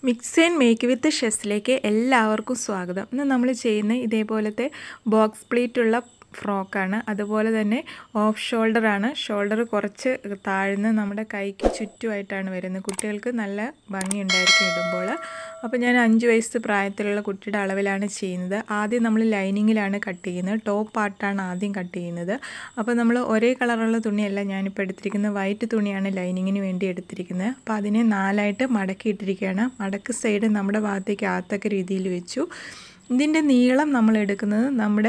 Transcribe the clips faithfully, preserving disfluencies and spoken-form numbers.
Mix and make with ഷെസ്സിലേക്ക് എല്ലാവർക്കും സ്വാഗതം. ഇന്ന് നമ്മൾ ചെയ്യുന്ന ഇതേപോലത്തെ ബോക്സ് പ്ലീറ്റ് ഉള്ള ഫ്രോക്കാണ്. അതുപോലെ തന്നെ ഓഫ് ഷോൾഡറാണ്. ഷോൾഡർ കുറച്ച് താഴ്ന്ന് നമ്മുടെ കൈക്ക് ചുറ്റുമായിട്ടാണ് വരുന്നത്. കുട്ടികൾക്ക് നല്ല ഭംഗിയുണ്ടായിരിക്കും ഇടുമ്പോൾ. അപ്പോൾ ഞാൻ അഞ്ച് വയസ്സ് പ്രായത്തിലുള്ള കുട്ടിയുടെ അളവിലാണ് ചെയ്യുന്നത്. ആദ്യം നമ്മൾ ലൈനിങ്ങിലാണ് കട്ട് ചെയ്യുന്നത്. ടോപ്പ് പാർട്ടാണ് ആദ്യം കട്ട് ചെയ്യുന്നത്. അപ്പോൾ നമ്മൾ ഒരേ കളറുള്ള തുണിയല്ല ഞാനിപ്പോൾ എടുത്തിരിക്കുന്നത്. വൈറ്റ് തുണിയാണ് ലൈനിങ്ങിന് വേണ്ടി എടുത്തിരിക്കുന്നത്. അപ്പോൾ അതിനെ നാലായിട്ട് മടക്കിയിട്ടിരിക്കുകയാണ്. മടക്ക് സൈഡ് നമ്മുടെ ഭാഗത്തേക്ക് ആത്തക്ക രീതിയിൽ വെച്ചു. ഇതിൻ്റെ നീളം നമ്മൾ എടുക്കുന്നത് നമ്മുടെ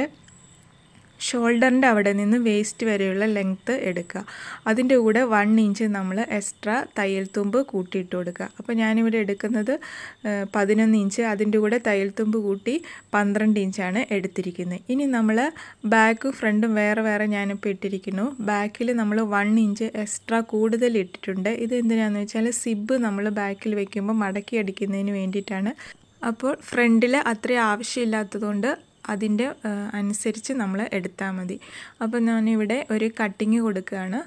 ഷോൾഡറിൻ്റെ അവിടെ നിന്ന് വേസ്റ്റ് വരെയുള്ള ലെങ്ത്ത് എടുക്കുക. അതിൻ്റെ കൂടെ വൺ ഇഞ്ച് നമ്മൾ എക്സ്ട്രാ തയ്യൽ തുമ്പ് കൂട്ടിയിട്ട് കൊടുക്കുക. അപ്പോൾ ഞാനിവിടെ എടുക്കുന്നത് പതിനൊന്ന് ഇഞ്ച്, അതിൻ്റെ കൂടെ തയ്യൽ തുമ്പ് കൂട്ടി പന്ത്രണ്ട് ഇഞ്ചാണ് എടുത്തിരിക്കുന്നത്. ഇനി നമ്മൾ ബാക്കും ഫ്രണ്ടും വേറെ വേറെ ഞാനിപ്പോൾ ഇട്ടിരിക്കുന്നു. ബാക്കിൽ നമ്മൾ വൺ ഇഞ്ച് എക്സ്ട്രാ കൂടുതൽ ഇട്ടിട്ടുണ്ട്. ഇത് എന്തിനാണെന്ന് വെച്ചാൽ സിബ് നമ്മൾ ബാക്കിൽ വയ്ക്കുമ്പോൾ മടക്കി അടിക്കുന്നതിന് വേണ്ടിയിട്ടാണ്. അപ്പോൾ ഫ്രണ്ടിൽ അത്രയും ആവശ്യമില്ലാത്തതുകൊണ്ട് അതിൻ്റെ അനുസരിച്ച് നമ്മൾ എടുത്താൽ മതി. അപ്പോൾ ഞാനിവിടെ ഒരു കട്ടിങ് കൊടുക്കുകയാണ്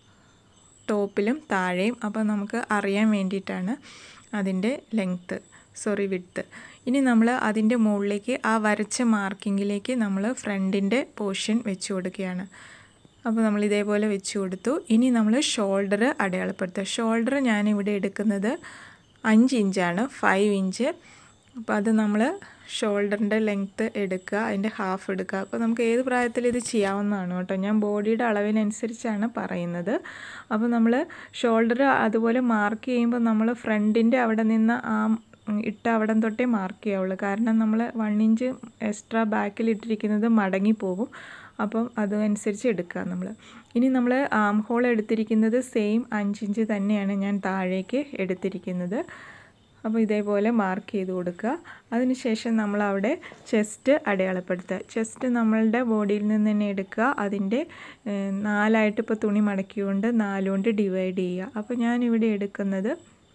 ടോപ്പിലും താഴെയും. അപ്പോൾ നമുക്ക് അറിയാൻ വേണ്ടിയിട്ടാണ് അതിൻ്റെ ലെങ്ത്ത് സോറി വിഡ്ത്ത്. ഇനി നമ്മൾ അതിൻ്റെ മുകളിലേക്ക് ആ വരച്ച മാർക്കിങ്ങിലേക്ക് നമ്മൾ ഫ്രണ്ടിൻ്റെ പോർഷൻ വെച്ച് കൊടുക്കുകയാണ്. അപ്പോൾ നമ്മൾ ഇതേപോലെ വെച്ച് കൊടുത്തു. ഇനി നമ്മൾ ഷോൾഡർ അടയാളപ്പെടുത്തുക. ഷോൾഡർ ഞാനിവിടെ എടുക്കുന്നത് അഞ്ച് ഇഞ്ചാണ്, ഫൈവ് ഇഞ്ച്. അപ്പോൾ അത് നമ്മൾ ഷോൾഡറിൻ്റെ ലെങ്ത്ത് എടുക്കുക, അതിൻ്റെ ഹാഫ് എടുക്കുക. അപ്പോൾ നമുക്ക് ഏത് പ്രായത്തിൽ ഇത് ചെയ്യാവുന്നതാണ് കേട്ടോ. ഞാൻ ബോഡിയുടെ അളവിനനുസരിച്ചാണ് പറയുന്നത്. അപ്പോൾ നമ്മൾ ഷോൾഡർ അതുപോലെ മാർക്ക് ചെയ്യുമ്പോൾ നമ്മൾ ഫ്രണ്ടിൻ്റെ അവിടെ നിന്ന് ആ ഇട്ട അവിടം തൊട്ടേ മാർക്ക് ചെയ്യാവുള്ളൂ. കാരണം നമ്മൾ വൺ ഇഞ്ച് എക്സ്ട്രാ ബാക്കിൽ ഇട്ടിരിക്കുന്നത് മടങ്ങിപ്പോകും. അപ്പം അതനുസരിച്ച് എടുക്കുക നമ്മൾ. ഇനി നമ്മൾ ആം ഹോൾ എടുത്തിരിക്കുന്നത് സെയിം അഞ്ചിഞ്ച് തന്നെയാണ് ഞാൻ താഴേക്ക് എടുത്തിരിക്കുന്നത്. അപ്പോൾ ഇതേപോലെ മാർക്ക് ചെയ്ത് കൊടുക്കുക. അതിനുശേഷം നമ്മളവിടെ ചെസ്റ്റ് അടയാളപ്പെടുത്തുക. ചെസ്റ്റ് നമ്മളുടെ ബോഡിയിൽ നിന്ന് തന്നെ എടുക്കുക. അതിൻ്റെ നാലായിട്ട് ഇപ്പോൾ തുണി മടക്കിക്കൊണ്ട് നാലുകൊണ്ട് ഡിവൈഡ് ചെയ്യുക. അപ്പോൾ ഞാനിവിടെ എടുക്കുന്നത്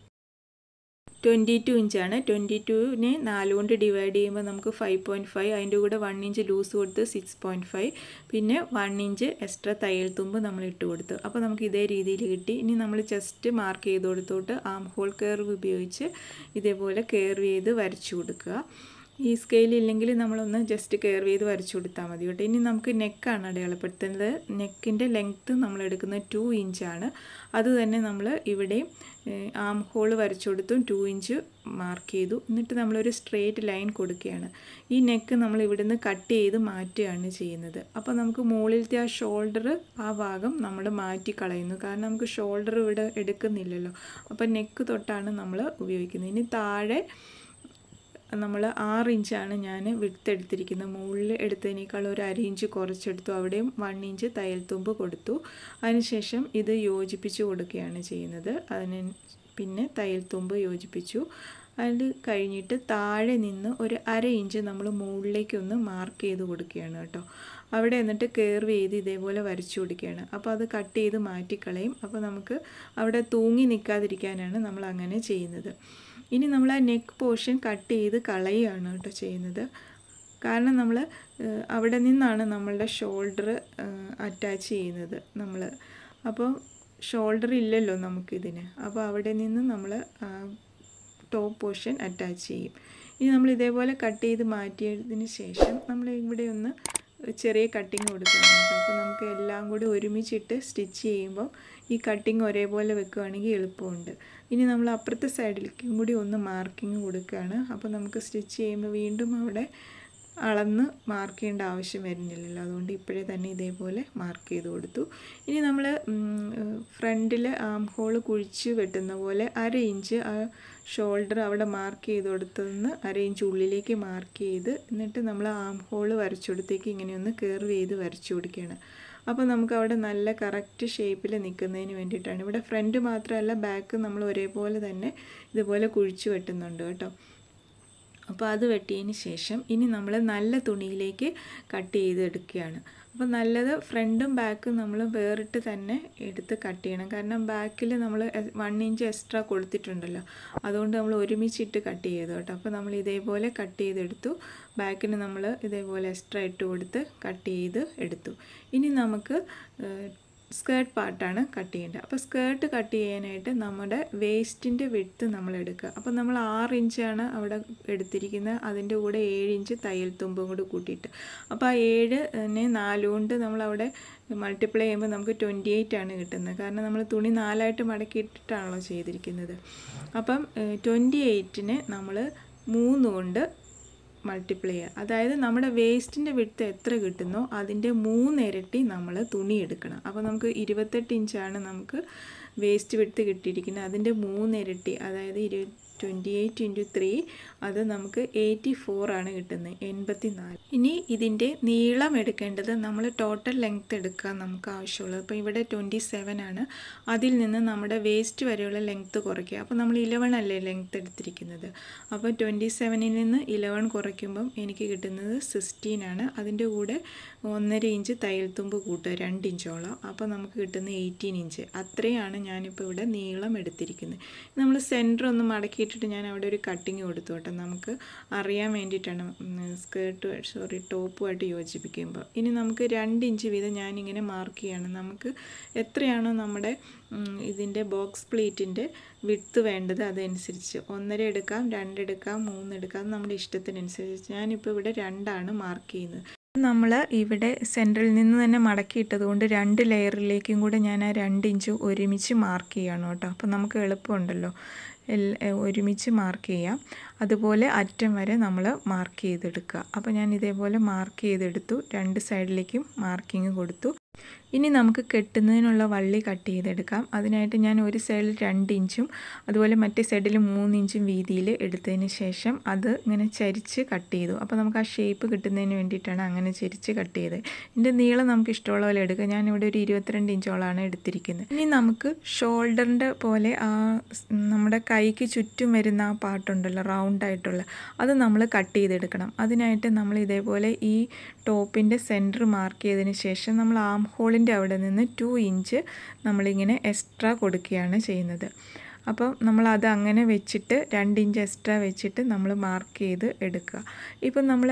ട്വൻറ്റി ടു ഇഞ്ചാണ്. ട്വൻറ്റി ടുവിനെ നാലുകൊണ്ട് ഡിവൈഡ് ചെയ്യുമ്പോൾ നമുക്ക് ഫൈവ് പോയിൻറ്റ് ഫൈവ്, അതിൻ്റെ കൂടെ വൺ ഇഞ്ച് ലൂസ് കൊടുത്ത് സിക്സ് പോയിൻറ്റ് ഫൈവ്, പിന്നെ വൺ ഇഞ്ച് എക്സ്ട്രാ തയ്യൽ തുമ്പ് നമ്മൾ ഇട്ട് കൊടുത്തു. അപ്പോൾ നമുക്ക് ഇതേ രീതിയിൽ കിട്ടി. ഇനി നമ്മൾ ചെസ്റ്റ് മാർക്ക് ചെയ്ത് കൊടുത്തോട്ട് ആം ഹോൾ കർവ് ഉപയോഗിച്ച് ഇതേപോലെ കർവ് ചെയ്ത് വരച്ചു കൊടുക്കുക. ഈ സ്കെയിൽ ഇല്ലെങ്കിൽ നമ്മളൊന്ന് ജസ്റ്റ് കർവ് ചെയ്ത് വരച്ചു കൊടുത്താൽ മതി കേട്ടോ. ഇനി നമുക്ക് നെക്കാണ് അടയാളപ്പെടുത്തുന്നത്. നെക്കിൻ്റെ ലെങ്ത്ത് നമ്മൾ എടുക്കുന്നത് ടു ഇഞ്ചാണ്. അത് തന്നെ നമ്മൾ ഇവിടെ ആം ഹോൾ വരച്ചു കൊടുത്തു, ടു ഇഞ്ച് മാർക്ക് ചെയ്തു. എന്നിട്ട് നമ്മളൊരു സ്ട്രെയിറ്റ് ലൈൻ കൊടുക്കുകയാണ്. ഈ നെക്ക് നമ്മൾ ഇവിടുന്ന് കട്ട് ചെയ്ത് മാറ്റുകയാണ് ചെയ്യുന്നത്. അപ്പോൾ നമുക്ക് മുകളിലത്തെ ആ ഷോൾഡർ ആ ഭാഗം നമ്മൾ മാറ്റി കളയുന്നു. കാരണം നമുക്ക് ഷോൾഡർ ഇവിടെ എടുക്കുന്നില്ലല്ലോ. അപ്പോൾ നെക്ക് തൊട്ടാണ് നമ്മൾ ഉപയോഗിക്കുന്നത്. ഇനി താഴെ നമ്മൾ ആറ് ഇഞ്ചാണ് ഞാൻ വിഡ്ത്ത് എടുത്തിരിക്കുന്നത്. മുകളിൽ എടുത്തതിനേക്കാൾ ഒരു അര ഇഞ്ച് കുറച്ചെടുത്തു. അവിടെയും വൺ ഇഞ്ച് തയ്യൽ തുമ്പ് കൊടുത്തു. അതിനുശേഷം ഇത് യോജിപ്പിച്ച് കൊടുക്കുകയാണ് ചെയ്യുന്നത്. അതിന് പിന്നെ തയ്യൽ തുമ്പ് യോജിപ്പിച്ചു. അത് കഴിഞ്ഞിട്ട് താഴെ നിന്ന് ഒരു അര ഇഞ്ച് നമ്മൾ മുകളിലേക്കൊന്ന് മാർക്ക് ചെയ്ത് കൊടുക്കുകയാണ് കേട്ടോ. അവിടെ എന്നിട്ട് കർവ് ചെയ്ത് ഇതേപോലെ വരച്ചു കൊടുക്കുകയാണ്. അപ്പോൾ അത് കട്ട് ചെയ്ത് മാറ്റിക്കളയും. അപ്പോൾ നമുക്ക് അവിടെ തൂങ്ങി നിൽക്കാതിരിക്കാനാണ് നമ്മൾ അങ്ങനെ ചെയ്യുന്നത്. ഇനി നമ്മൾ ആ നെക്ക് പോർഷൻ കട്ട് ചെയ്ത് കളയുകയാണ് കേട്ടോ ചെയ്യുന്നത്. കാരണം നമ്മൾ അവിടെ നിന്നാണ് നമ്മളുടെ ഷോൾഡർ അറ്റാച്ച് ചെയ്യുന്നത് നമ്മൾ. അപ്പോൾ ഷോൾഡർ ഇല്ലല്ലോ നമുക്കിതിന്. അപ്പോൾ അവിടെ നിന്ന് നമ്മൾ ടോപ്പ് പോർഷൻ അറ്റാച്ച് ചെയ്യും. ഇനി നമ്മൾ ഇതേപോലെ കട്ട് ചെയ്ത് മാറ്റിയതിന് ശേഷം നമ്മൾ ഇവിടെ ഒന്ന് ചെറിയ കട്ടിങ് കൊടുക്കണം കേട്ടോ. അപ്പോൾ നമുക്ക് എല്ലാം കൂടി ഒരുമിച്ചിട്ട് സ്റ്റിച്ച് ചെയ്യുമ്പോൾ ഈ കട്ടിങ് ഒരേപോലെ വെക്കുകയാണെങ്കിൽ എളുപ്പമുണ്ട്. ഇനി നമ്മൾ അപ്പുറത്തെ സൈഡിലേക്കും കൂടി ഒന്ന് മാർക്കിങ് കൊടുക്കുകയാണ്. അപ്പോൾ നമുക്ക് സ്റ്റിച്ച് ചെയ്യുമ്പോൾ വീണ്ടും അവിടെ അളന്ന് മാർക്ക് ചെയ്യേണ്ട ആവശ്യം വരുന്നില്ലല്ലോ. അതുകൊണ്ട് ഇപ്പോഴേ തന്നെ ഇതേപോലെ മാർക്ക് ചെയ്ത് കൊടുത്തു. ഇനി നമ്മൾ ഫ്രണ്ടിൽ ആം ഹോൾ കുഴിച്ച് വെട്ടുന്ന പോലെ അര ഇഞ്ച് ആ ഷോൾഡർ അവിടെ മാർക്ക് ചെയ്ത് കൊടുത്തതെന്ന് അര ഇഞ്ച് ഉള്ളിലേക്ക് മാർക്ക് ചെയ്ത് എന്നിട്ട് നമ്മൾ ആം ഹോൾ വരച്ചു കൊടുത്തേക്ക് ഇങ്ങനെയൊന്ന് കർവ് ചെയ്ത് വരച്ചു കൊടുക്കുകയാണ്. അപ്പോൾ നമുക്ക് അവിടെ നല്ല കറക്റ്റ് ഷേപ്പിൽ നിൽക്കുന്നതിന് വേണ്ടിയിട്ടാണ്. ഇവിടെ ഫ്രണ്ട് മാത്രമല്ല ബാക്ക് നമ്മൾ ഒരേപോലെ തന്നെ ഇതുപോലെ കുഴിച്ച് വെട്ടുന്നുണ്ട് കേട്ടോ. അപ്പോൾ അത് വെട്ടിയതിന് ശേഷം ഇനി നമ്മൾ നല്ല തുണിയിലേക്ക് കട്ട് ചെയ്തെടുക്കുകയാണ്. അപ്പോൾ നല്ലത് ഫ്രണ്ടും ബാക്കും നമ്മൾ വേറിട്ട് തന്നെ എടുത്ത് കട്ട് ചെയ്യണം. കാരണം ബാക്കിൽ നമ്മൾ വൺ ഇഞ്ച് എക്സ്ട്രാ കൊടുത്തിട്ടുണ്ടല്ലോ. അതുകൊണ്ട് നമ്മൾ ഒരുമിച്ചിട്ട് കട്ട് ചെയ്തു കേട്ടോ. അപ്പോൾ നമ്മൾ ഇതേപോലെ കട്ട് ചെയ്തെടുത്തു. ബാക്കിന് നമ്മൾ ഇതേപോലെ എക്സ്ട്രാ ഇട്ട് കൊടുത്ത് കട്ട് ചെയ്ത് എടുത്തു. ഇനി നമുക്ക് സ്കേർട്ട് പാർട്ടാണ് കട്ട് ചെയ്യേണ്ടത്. അപ്പോൾ സ്കേർട്ട് കട്ട് ചെയ്യാനായിട്ട് നമ്മുടെ വേസ്റ്റിൻ്റെ വിഡ്ത്ത് നമ്മൾ എടുക്കുക. അപ്പോൾ നമ്മൾ ആറ് ഇഞ്ചാണ് അവിടെ എടുത്തിരിക്കുന്നത്, അതിൻ്റെ കൂടെ ഏഴ് ഇഞ്ച് തയ്യൽ തുമ്പും കൂടി കൂട്ടിയിട്ട്. അപ്പോൾ ആ ഏഴിനെ നാല് കൊണ്ട് നമ്മളവിടെ മൾട്ടിപ്ലൈ ചെയ്യുമ്പോൾ നമുക്ക് ട്വൻറ്റി എയ്റ്റ് ആണ് കിട്ടുന്നത്. കാരണം നമ്മൾ തുണി നാലായിട്ട് മടക്കിയിട്ടിട്ടാണല്ലോ ചെയ്തിരിക്കുന്നത്. അപ്പം ട്വൻറ്റി എയ്റ്റിനെ നമ്മൾ മൂന്ന് കൊണ്ട് മൾട്ടിപ്ലൈ ചെയ്യുക. അതായത് നമ്മുടെ വേസ്റ്റിൻ്റെ വിഡ്ത്ത് എത്ര കിട്ടുന്നോ അതിൻ്റെ മൂന്നിരട്ടി നമ്മൾ തുണി എടുക്കണം. അപ്പോൾ നമുക്ക് ഇരുപത്തെട്ട് ഇഞ്ചാണ് നമുക്ക് വേസ്റ്റ് വിഡ്ത്ത് കിട്ടിയിരിക്കുന്നത്, അതിൻ്റെ മൂന്നിരട്ടി അതായത് ഇരു ട്വൻറ്റി എയ്റ്റ് ഇൻറ്റു ത്രീ അത് നമുക്ക് എയ്റ്റി ഫോർ ആണ് കിട്ടുന്നത്, എൺപത്തി നാല്. ഇനി ഇതിൻ്റെ നീളം എടുക്കേണ്ടത് നമ്മൾ ടോട്ടൽ ലെങ്ത്ത് എടുക്കാൻ നമുക്ക് ആവശ്യമുള്ളത്. അപ്പോൾ ഇവിടെ ട്വൻറ്റി സെവൻ ആണ്, അതിൽ നിന്ന് നമ്മുടെ വേസ്റ്റ് വരെയുള്ള ലെങ്ത്ത് കുറയ്ക്കുക. അപ്പോൾ നമ്മൾ ഇലവൻ അല്ലേ ലെങ്ത്ത് എടുത്തിരിക്കുന്നത്, അപ്പോൾ ട്വൻറ്റി സെവനിൽ നിന്ന് ഇലവൻ കുറയ്ക്കുമ്പം എനിക്ക് കിട്ടുന്നത് സിക്സ്റ്റീൻ ആണ്. അതിൻ്റെ കൂടെ ഒന്നര ഇഞ്ച് തയ്യൽ തുമ്പ് കൂട്ടുക, രണ്ട് ഇഞ്ചോളം, അപ്പോൾ നമുക്ക് കിട്ടുന്ന എയ്റ്റീൻ ഇഞ്ച്. അത്രയാണ് ഞാനിപ്പോൾ ഇവിടെ നീളം എടുത്തിരിക്കുന്നത്. നമ്മൾ സെൻറ്റർ ഒന്ന് മടക്കി ഞാൻ അവിടെ ഒരു കട്ടിങ് കൊടുത്തു കേട്ടോ, നമുക്ക് അറിയാൻ വേണ്ടിയിട്ടാണ് സ്കേർട്ട് സോറി ടോപ്പുമായിട്ട് യോജിപ്പിക്കുമ്പോൾ. ഇനി നമുക്ക് രണ്ട് ഇഞ്ച് വീതം ഞാനിങ്ങനെ മാർക്ക് ചെയ്യാണ്. നമുക്ക് എത്രയാണോ നമ്മുടെ ഇതിൻ്റെ ബോക്സ് പ്ലീറ്റിൻ്റെ വിഡ്ത്ത് വേണ്ടത് അതനുസരിച്ച് ഒന്നര എടുക്കാം, രണ്ടെടുക്കാം, മൂന്നെടുക്കാം, നമ്മുടെ ഇഷ്ടത്തിനനുസരിച്ച്. ഞാനിപ്പോൾ ഇവിടെ രണ്ടാണ് മാർക്ക് ചെയ്യുന്നത്. നമ്മൾ ഇവിടെ സെൻറ്ററിൽ നിന്ന് തന്നെ മടക്കിയിട്ടത് കൊണ്ട് രണ്ട് ലെയറിലേക്കും കൂടെ ഞാൻ ആ രണ്ട് ഇഞ്ച് ഒരുമിച്ച് മാർക്ക് ചെയ്യണം കേട്ടോ. അപ്പോൾ നമുക്ക് എളുപ്പമുണ്ടല്ലോ, ഒരുമിച്ച് മാർക്ക് ചെയ്യാം. അതുപോലെ അറ്റം വരെ നമ്മൾ മാർക്ക് ചെയ്തെടുക്കുക. അപ്പോൾ ഞാൻ ഇതേപോലെ മാർക്ക് ചെയ്തെടുത്തു, രണ്ട് സൈഡിലേക്കും മാർക്കിങ് കൊടുത്തു. ഇനി നമുക്ക് കെട്ടുന്നതിനുള്ള വള്ളി കട്ട് ചെയ്തെടുക്കാം. അതിനായിട്ട് ഞാൻ ഒരു സൈഡിൽ രണ്ട് ഇഞ്ചും അതുപോലെ മറ്റേ സൈഡിൽ മൂന്ന് ഇഞ്ചും വീതിയിൽ എടുത്തതിന് ശേഷം അത് ഇങ്ങനെ ചരിച്ച് കട്ട് ചെയ്തു. അപ്പോൾ നമുക്ക് ആ ഷേപ്പ് കിട്ടുന്നതിന് വേണ്ടിയിട്ടാണ് അങ്ങനെ ചരിച്ച് കട്ട് ചെയ്തത്. ഇതിൻ്റെ നീളം നമുക്ക് ഇഷ്ടമുള്ള പോലെ എടുക്കുക. ഞാനിവിടെ ഒരു ഇരുപത്തിരണ്ട് ഇഞ്ചോളാണ് എടുത്തിരിക്കുന്നത്. ഇനി നമുക്ക് ഷോൾഡറിൻ്റെ പോലെ ആ നമ്മുടെ കൈക്ക് ചുറ്റും വരുന്ന ആ പാട്ടുണ്ടല്ലോ റൗണ്ടായിട്ടുള്ള, അത് നമ്മൾ കട്ട് ചെയ്തെടുക്കണം. അതിനായിട്ട് നമ്മൾ ഇതേപോലെ ഈ ടോപ്പിൻ്റെ സെൻറ്റർ മാർക്ക് ചെയ്തതിന് ശേഷം നമ്മൾ ആം ഹോളിൻ്റെ അവിടെ നിന്ന് ടു ഇഞ്ച് നമ്മളിങ്ങനെ എക്സ്ട്രാ കൊടുക്കുകയാണ് ചെയ്യുന്നത്. അപ്പം നമ്മളത് അങ്ങനെ വെച്ചിട്ട് രണ്ട് ഇഞ്ച് എക്സ്ട്രാ വെച്ചിട്ട് നമ്മൾ മാർക്ക് ചെയ്ത് എടുക്കുക. ഇപ്പം നമ്മൾ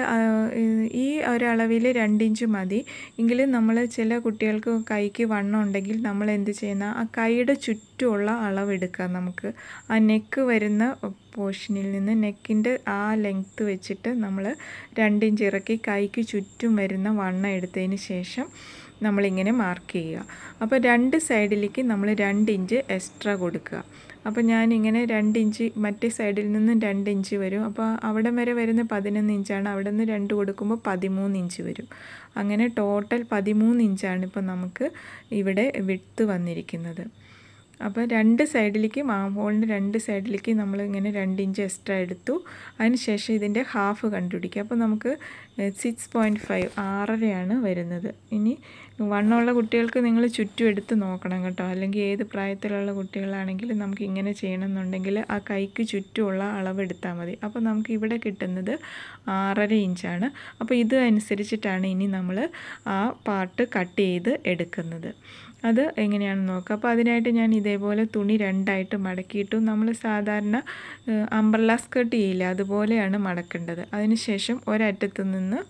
ഈ ഒരളവിൽ രണ്ട് ഇഞ്ച് മതി എങ്കിലും നമ്മൾ ചില കുട്ടികൾക്ക് കൈക്ക് വണ്ണം ഉണ്ടെങ്കിൽ നമ്മൾ എന്ത് ചെയ്യുന്ന ആ കൈയുടെ ചുറ്റുമുള്ള അളവെടുക്കുക. നമുക്ക് ആ നെക്ക് വരുന്ന പോർഷനിൽ നിന്ന് നെക്കിൻ്റെ ആ ലെങ്ത്ത് വെച്ചിട്ട് നമ്മൾ രണ്ട് ഇഞ്ച് ഇറക്കി കൈക്ക് ചുറ്റും വരുന്ന വണ്ണം എടുത്തതിന് ശേഷം നമ്മളിങ്ങനെ മാർക്ക് ചെയ്യുക. അപ്പോൾ രണ്ട് സൈഡിലേക്ക് നമ്മൾ രണ്ട് ഇഞ്ച് എക്സ്ട്രാ കൊടുക്കുക. അപ്പോൾ ഞാനിങ്ങനെ രണ്ട് ഇഞ്ച് മറ്റേ സൈഡിൽ നിന്നും രണ്ട് ഇഞ്ച് വരും. അപ്പോൾ അവിടെ വരെ വരുന്ന പതിനൊന്ന് ഇഞ്ചാണ്, അവിടെ നിന്ന് രണ്ട് കൊടുക്കുമ്പോൾ പതിമൂന്ന് ഇഞ്ച് വരും. അങ്ങനെ ടോട്ടൽ പതിമൂന്ന് ഇഞ്ചാണ് ഇപ്പോൾ നമുക്ക് ഇവിടെ വിഡ്ത്ത് വന്നിരിക്കുന്നത്. അപ്പോൾ രണ്ട് സൈഡിലേക്ക് ആം ഹോളിൻ്റെ രണ്ട് സൈഡിലേക്ക് നമ്മൾ ഇങ്ങനെ രണ്ട് ഇഞ്ച് എക്സ്ട്രാ എടുത്തു. അതിന് ശേഷം ഇതിൻ്റെ ഹാഫ് കണ്ടുപിടിക്കുക. അപ്പോൾ നമുക്ക് സിക്സ് പോയിൻറ്റ് ഫൈവ് ആറരയാണ് വരുന്നത്. ഇനി വണ്ണമുള്ള കുട്ടികൾക്ക് നിങ്ങൾ ചുറ്റും എടുത്ത് നോക്കണം കേട്ടോ, അല്ലെങ്കിൽ ഏത് പ്രായത്തിലുള്ള കുട്ടികളാണെങ്കിലും നമുക്ക് ഇങ്ങനെ ചെയ്യണമെന്നുണ്ടെങ്കിൽ ആ കൈക്ക് ചുറ്റുമുള്ള അളവെടുത്താൽ മതി. അപ്പോൾ നമുക്ക് ഇവിടെ കിട്ടുന്നത് ആറര ഇഞ്ചാണ്. അപ്പോൾ ഇത് അനുസരിച്ചിട്ടാണ് ഇനി നമ്മൾ ആ പാർട്ട് കട്ട് ചെയ്ത് എടുക്കുന്നത്. അത് എങ്ങനെയാണെന്ന് നോക്കാം. അപ്പോൾ അതിനായിട്ട് ഞാൻ ഇതേപോലെ തുണി രണ്ടായിട്ട് മടക്കിയിട്ടു. നമ്മൾ സാധാരണ അംബ്രല്ല സ്കേർട്ട് ചെയ്യില്ല അതുപോലെയാണ് മടക്കേണ്ടത്. അതിനുശേഷം ഒരറ്റത്ത് നിന്ന്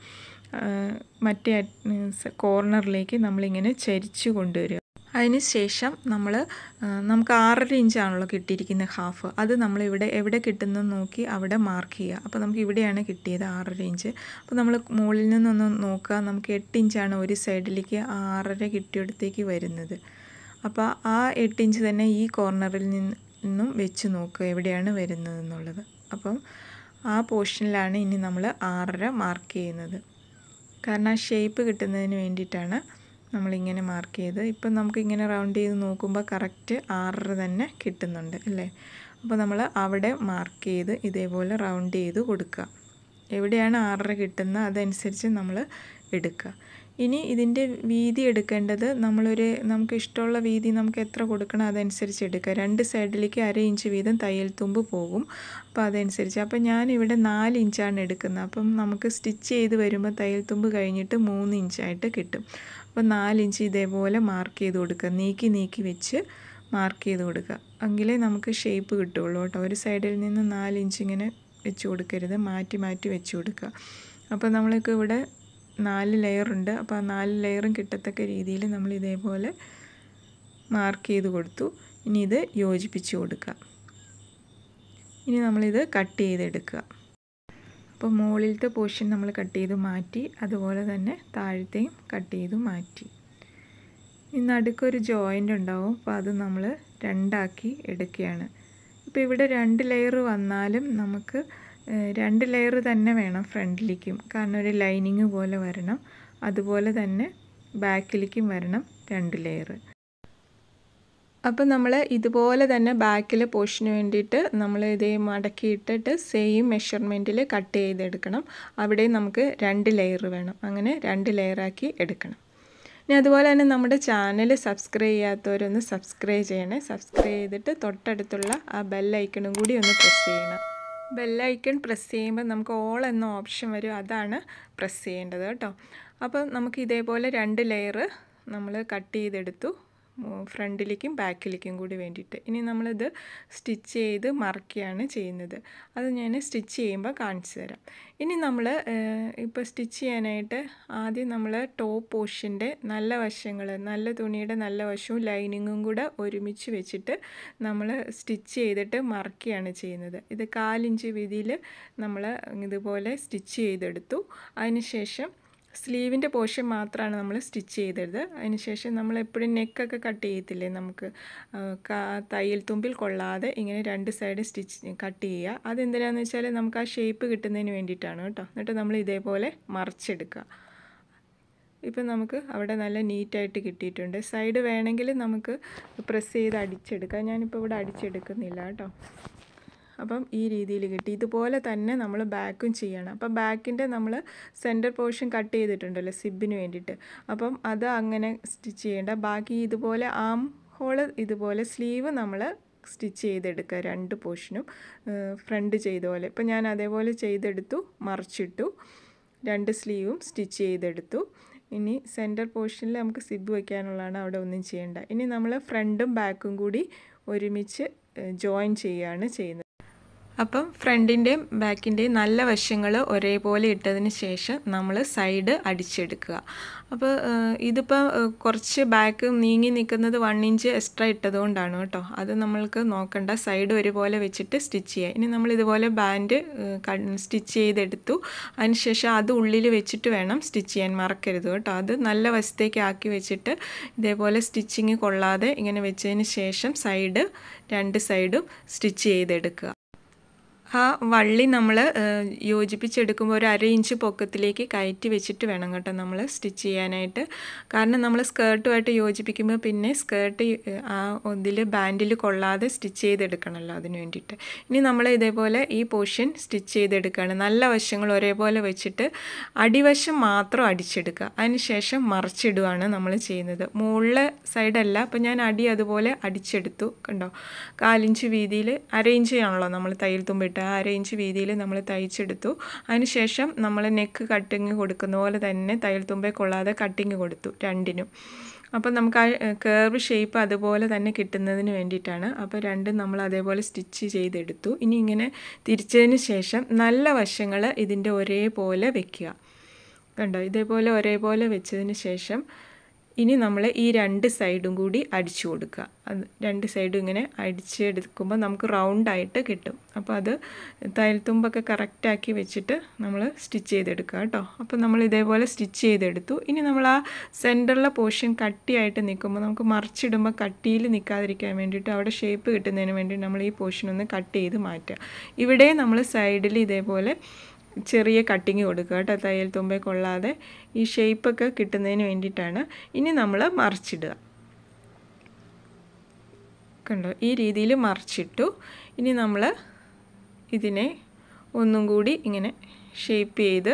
മറ്റേ കോർണറിലേക്ക് നമ്മളിങ്ങനെ ചരിച്ചു കൊണ്ടുവരിക. അതിന് ശേഷം നമ്മൾ നമുക്ക് ആറര ഇഞ്ചാണല്ലോ കിട്ടിയിരിക്കുന്ന ഹാഫ്, അത് നമ്മളിവിടെ എവിടെ കിട്ടുന്നതെന്ന് നോക്കി അവിടെ മാർക്ക് ചെയ്യുക. അപ്പോൾ നമുക്ക് ഇവിടെയാണ് കിട്ടിയത് ആറര ഇഞ്ച്. അപ്പോൾ നമ്മൾ മുകളിൽ നിന്നൊന്ന് നോക്കുക, നമുക്ക് എട്ട് ഇഞ്ചാണ് ഒരു സൈഡിലേക്ക് ആറര കിട്ടിയിടത്തേക്ക് വരുന്നത്. അപ്പോൾ ആ എട്ട് ഇഞ്ച് തന്നെ ഈ കോർണറിൽ നിന്നും വെച്ച് നോക്കുക എവിടെയാണ് വരുന്നതെന്നുള്ളത്. അപ്പം ആ പോർഷനിലാണ് ഇനി നമ്മൾ ആറര മാർക്ക് ചെയ്യുന്നത്. കാരണം ആ ഷേപ്പ് കിട്ടുന്നതിന് വേണ്ടിയിട്ടാണ് നമ്മളിങ്ങനെ മാർക്ക് ചെയ്ത്. ഇപ്പം നമുക്കിങ്ങനെ റൗണ്ട് ചെയ്ത് നോക്കുമ്പോൾ കറക്റ്റ് ആറര തന്നെ കിട്ടുന്നുണ്ട് അല്ലേ. അപ്പോൾ നമ്മൾ അവിടെ മാർക്ക് ചെയ്ത് ഇതേപോലെ റൗണ്ട് ചെയ്ത് കൊടുക്കുക. എവിടെയാണ് ആറര കിട്ടുന്നത് അതനുസരിച്ച് നമ്മൾ എടുക്കുക. ഇനി ഇതിൻ്റെ വീതി എടുക്കേണ്ടത് നമ്മളൊരു നമുക്ക് ഇഷ്ടമുള്ള വീതി നമുക്ക് എത്ര കൊടുക്കണം അതനുസരിച്ച് എടുക്കുക. രണ്ട് സൈഡിലേക്ക് അര ഇഞ്ച് വീതം തയ്യൽ തുമ്പ് പോകും. അപ്പോൾ അതനുസരിച്ച് അപ്പോൾ ഞാനിവിടെ നാല് ഇഞ്ചാണ് എടുക്കുന്നത്. അപ്പം നമുക്ക് സ്റ്റിച്ച് ചെയ്ത് വരുമ്പോൾ തയ്യൽ തുമ്പ് കഴിഞ്ഞിട്ട് മൂന്ന് ഇഞ്ചായിട്ട് കിട്ടും. അപ്പോൾ നാല് ഇഞ്ച് ഇതേപോലെ മാർക്ക് ചെയ്ത് കൊടുക്കുക, നീക്കി നീക്കി വെച്ച് മാർക്ക് ചെയ്ത് കൊടുക്കുക. എങ്കിലേ നമുക്ക് ഷേപ്പ് കിട്ടുള്ളൂ കേട്ടോ. ഒരു സൈഡിൽ നിന്ന് നാല് ഇഞ്ച് ഇങ്ങനെ വെച്ച് കൊടുക്കരുത്, മാറ്റി മാറ്റി വെച്ച് കൊടുക്കുക. അപ്പോൾ നമ്മൾക്ക് ഇവിടെ നാല് ലെയറുണ്ട്. അപ്പോൾ ആ നാല് ലെയറും കിട്ടത്തക്ക രീതിയിൽ നമ്മൾ ഇതേപോലെ മാർക്ക് ചെയ്ത് കൊടുത്തു. ഇനി ഇത് യോജിപ്പിച്ച് കൊടുക്കുക. ഇനി നമ്മളിത് കട്ട് ചെയ്തെടുക്കുക. അപ്പോൾ മുകളിലത്തെ പോർഷൻ നമ്മൾ കട്ട് ചെയ്ത് മാറ്റി, അതുപോലെ തന്നെ താഴത്തെയും കട്ട് ചെയ്ത് മാറ്റി. ഈ നടുക്കൊരു ജോയിൻ്റ് ഉണ്ടാവും, അപ്പോൾ അത് നമ്മൾ രണ്ടാക്കി എടുക്കുകയാണ്. ഇപ്പോൾ ഇവിടെ രണ്ട് ലെയർ വന്നാലും നമുക്ക് രണ്ട് ലെയർ തന്നെ വേണം ഫ്രണ്ടിലേക്കും, കാരണം ഒരു ലൈനിങ് പോലെ വരണം. അതുപോലെ തന്നെ ബാക്കിലേക്കും വരണം രണ്ട് ലെയർ. അപ്പോൾ നമ്മൾ ഇതുപോലെ തന്നെ ബാക്കിലെ പോർഷന് വേണ്ടിയിട്ട് നമ്മൾ ഇതേ മടക്കിയിട്ടിട്ട് സെയിം മെഷർമെൻറ്റിൽ കട്ട് ചെയ്തെടുക്കണം. അവിടെ നമുക്ക് രണ്ട് ലെയർ വേണം, അങ്ങനെ രണ്ട് ലെയറാക്കി എടുക്കണം. ഇനി അതുപോലെ തന്നെ നമ്മുടെ ചാനൽ സബ്സ്ക്രൈബ് ചെയ്യാത്തവരൊന്ന് സബ്സ്ക്രൈബ് ചെയ്യണേ. സബ്സ്ക്രൈബ് ചെയ്തിട്ട് തൊട്ടടുത്തുള്ള ആ ബെല്ലൈക്കണും കൂടി ഒന്ന് പ്രസ് ചെയ്യണം. ബെല്ലൈക്കൺ പ്രസ് ചെയ്യുമ്പോൾ നമുക്ക് ഓൾ എന്ന ഓപ്ഷൻ വരും, അതാണ് പ്രസ് ചെയ്യേണ്ടത് കേട്ടോ. അപ്പോൾ നമുക്ക് ഇതേപോലെ രണ്ട് ലെയർ നമ്മൾ കട്ട് ചെയ്തെടുത്തു, ഫ്രണ്ടിലേക്കും ബാക്കിലേക്കും കൂടി വേണ്ടിയിട്ട്. ഇനി നമ്മളിത് സ്റ്റിച്ച് ചെയ്ത് മറക്കുകയാണ് ചെയ്യുന്നത്. അത് ഞാൻ സ്റ്റിച്ച് ചെയ്യുമ്പോൾ കാണിച്ചു തരാം. ഇനി നമ്മൾ ഇപ്പോൾ സ്റ്റിച്ച് ചെയ്യാനായിട്ട് ആദ്യം നമ്മൾ ടോപ്പ് പോർഷൻ്റെ നല്ല വശങ്ങൾ, നല്ല തുണിയുടെ നല്ല വശവും ലൈനിങ്ങും കൂടെ ഒരുമിച്ച് വെച്ചിട്ട് നമ്മൾ സ്റ്റിച്ച് ചെയ്തിട്ട് മറക്കുകയാണ് ചെയ്യുന്നത്. ഇത് കാലിഞ്ച് വീതിയിൽ നമ്മൾ ഇതുപോലെ സ്റ്റിച്ച് ചെയ്തെടുത്തു. അതിനുശേഷം സ്ലീവിൻ്റെ പോർഷൻ മാത്രമാണ് നമ്മൾ സ്റ്റിച്ച് ചെയ്തത്. അതിനുശേഷം നമ്മൾ എപ്പോഴും നെക്കൊക്കെ കട്ട് ചെയ്യത്തില്ലേ, നമുക്ക് തയ്യൽ തുമ്പിൽ കൊള്ളാതെ ഇങ്ങനെ രണ്ട് സൈഡ് സ്റ്റിച്ച് കട്ട് ചെയ്യുക. അതെന്തിനാണെന്ന് വെച്ചാൽ നമുക്ക് ആ ഷേപ്പ് കിട്ടുന്നതിന് വേണ്ടിയിട്ടാണ് കേട്ടോ. എന്നിട്ട് നമ്മൾ ഇതേപോലെ മറിച്ചെടുക്കുക. ഇപ്പം നമുക്ക് അവിടെ നല്ല നീറ്റായിട്ട് കിട്ടിയിട്ടുണ്ട്. സൈഡ് വേണമെങ്കിൽ നമുക്ക് പ്രസ് ചെയ്ത് അടിച്ചെടുക്കാം. ഞാനിപ്പോൾ ഇവിടെ അടിച്ചെടുക്കുന്നില്ല കേട്ടോ. അപ്പം ഈ രീതിയിൽ കിട്ടി. ഇതുപോലെ തന്നെ നമ്മൾ ബാക്കും ചെയ്യണം. അപ്പം ബാക്കിൻ്റെ നമ്മൾ സെൻറ്റർ പോർഷൻ കട്ട് ചെയ്തിട്ടുണ്ടല്ലോ സിബിന് വേണ്ടിയിട്ട്, അപ്പം അത് അങ്ങനെ സ്റ്റിച്ച് ചെയ്യേണ്ട. ബാക്കി ഇതുപോലെ ആം ഹോള് ഇതുപോലെ സ്ലീവ് നമ്മൾ സ്റ്റിച്ച് ചെയ്തെടുക്കുക, രണ്ട് പോർഷനും ഫ്രണ്ട് ചെയ്ത പോലെ. ഇപ്പം ഞാൻ അതേപോലെ ചെയ്തെടുത്തു, മറിച്ചിട്ടു, രണ്ട് സ്ലീവും സ്റ്റിച്ച് ചെയ്തെടുത്തു. ഇനി സെൻറ്റർ പോർഷനിൽ നമുക്ക് സിബ് വയ്ക്കാനുള്ളതാണ്, അവിടെ ഒന്നും ചെയ്യേണ്ട. ഇനി നമ്മൾ ഫ്രണ്ടും ബാക്കും കൂടി ഒരുമിച്ച് ജോയിൻ ചെയ്യുകയാണ് ചെയ്യുന്നത്. അപ്പം ഫ്രണ്ടിൻ്റെയും ബാക്കിൻ്റെയും നല്ല വശങ്ങൾ ഒരേപോലെ ഇട്ടതിന് ശേഷം നമ്മൾ സൈഡ് അടിച്ചെടുക്കുക. അപ്പോൾ ഇതിപ്പോൾ കുറച്ച് ബാക്ക് നീങ്ങി നിൽക്കുന്നത് വൺ ഇഞ്ച് എക്സ്ട്രാ ഇട്ടതുകൊണ്ടാണ് കേട്ടോ. അത് നമ്മൾക്ക് നോക്കണ്ട, സൈഡ് ഒരുപോലെ വെച്ചിട്ട് സ്റ്റിച്ച് ചെയ്യുക. ഇനി നമ്മൾ ഇതുപോലെ ബാൻഡ് സ്റ്റിച്ച് ചെയ്തെടുത്തു. അതിനുശേഷം അത് ഉള്ളിൽ വെച്ചിട്ട് വേണം സ്റ്റിച്ച് ചെയ്യാൻ, മറക്കരുത് കേട്ടോ. അത് നല്ല വശത്തേക്ക് ആക്കി വെച്ചിട്ട് ഇതേപോലെ സ്റ്റിച്ചിങ് കൊള്ളാതെ ഇങ്ങനെ വെച്ചതിന് ശേഷം സൈഡ് രണ്ട് സൈഡും സ്റ്റിച്ച് ചെയ്തെടുക്കുക. ആ വള്ളി നമ്മൾ യോജിപ്പിച്ചെടുക്കുമ്പോൾ ഒരു അര ഇഞ്ച് പൊക്കത്തിലേക്ക് കയറ്റി വെച്ചിട്ട് വേണം കേട്ടോ നമ്മൾ സ്റ്റിച്ച് ചെയ്യാനായിട്ട്. കാരണം നമ്മൾ സ്കേർട്ടുമായിട്ട് യോജിപ്പിക്കുമ്പോൾ പിന്നെ സ്കേർട്ട് ആ ഇതിൽ ബാൻഡിൽ കൊള്ളാതെ സ്റ്റിച്ച് ചെയ്തെടുക്കണമല്ലോ, അതിന് വേണ്ടിയിട്ട്. ഇനി നമ്മൾ ഇതേപോലെ ഈ പോർഷൻ സ്റ്റിച്ച് ചെയ്തെടുക്കുകയാണ്. നല്ല വശങ്ങൾ ഒരേപോലെ വെച്ചിട്ട് അടിവശം മാത്രം അടിച്ചെടുക്കുക. അതിനുശേഷം മറിച്ചിടുകയാണ് നമ്മൾ ചെയ്യുന്നത്. മുകളിലെ സൈഡല്ല. അപ്പോൾ ഞാൻ അടി അതുപോലെ അടിച്ചെടുത്തു കണ്ടോ. കാലിഞ്ച് വീതിയിൽ അര ഇഞ്ച് ആണല്ലോ നമ്മൾ തയ്യൽ തുമ്പിട്ട്, അര ഇഞ്ച് വീതിയിൽ നമ്മൾ തയ്ച്ചെടുത്തു. അതിനുശേഷം നമ്മൾ നെക്ക് കട്ടിങ് കൊടുക്കുന്ന പോലെ തന്നെ തയ്യൽ തുമ്പേ കൊള്ളാതെ കട്ടിങ് കൊടുത്തു രണ്ടിനും. അപ്പോൾ നമുക്ക് ആ കേർവ് ഷേപ്പ് അതുപോലെ തന്നെ കിട്ടുന്നതിന് വേണ്ടിയിട്ടാണ്. അപ്പോൾ രണ്ടും നമ്മൾ അതേപോലെ സ്റ്റിച്ച് ചെയ്തെടുത്തു. ഇനി ഇങ്ങനെ തിരിച്ചതിന് ശേഷം നല്ല വശങ്ങൾ ഇതിൻ്റെ ഒരേപോലെ വെക്കുക കണ്ടോ. ഇതേപോലെ ഒരേപോലെ വെച്ചതിന് ശേഷം ഇനി നമ്മൾ ഈ രണ്ട് സൈഡും കൂടി അടിച്ചു കൊടുക്കുക. അത് രണ്ട് സൈഡും ഇങ്ങനെ അടിച്ചെടുക്കുമ്പോൾ നമുക്ക് റൗണ്ടായിട്ട് കിട്ടും. അപ്പോൾ അത് തയ്യൽ തുമ്പൊക്കെ കറക്റ്റാക്കി വെച്ചിട്ട് നമ്മൾ സ്റ്റിച്ച് ചെയ്തെടുക്കുക കേട്ടോ. അപ്പോൾ നമ്മൾ ഇതേപോലെ സ്റ്റിച്ച് ചെയ്തെടുത്തു. ഇനി നമ്മൾ ആ സെൻറ്ററിലെ പോർഷൻ കട്ടിയായിട്ട് നിൽക്കുമ്പോൾ നമുക്ക് മറിച്ചിടുമ്പോൾ കട്ടിയിൽ നിൽക്കാതിരിക്കാൻ വേണ്ടിയിട്ട് അവിടെ ഷേപ്പ് കിട്ടുന്നതിന് വേണ്ടി നമ്മൾ ഈ പോർഷൻ ഒന്ന് കട്ട് ചെയ്ത് മാറ്റുക. ഇവിടെ നമ്മൾ സൈഡിൽ ഇതേപോലെ ചെറിയ കട്ടിങ് കൊടുക്കുക കേട്ടോ, തയ്യൽ തുമ്പേ കൊള്ളാതെ ഈ ഷേപ്പൊക്കെ കിട്ടുന്നതിന് വേണ്ടിയിട്ടാണ്. ഇനി നമ്മൾ മറിച്ചിടുക കണ്ടോ, ഈ രീതിയിൽ മറിച്ചിട്ടു. ഇനി നമ്മൾ ഇതിനെ ഒന്നും കൂടി ഇങ്ങനെ ഷേപ്പ് ചെയ്ത്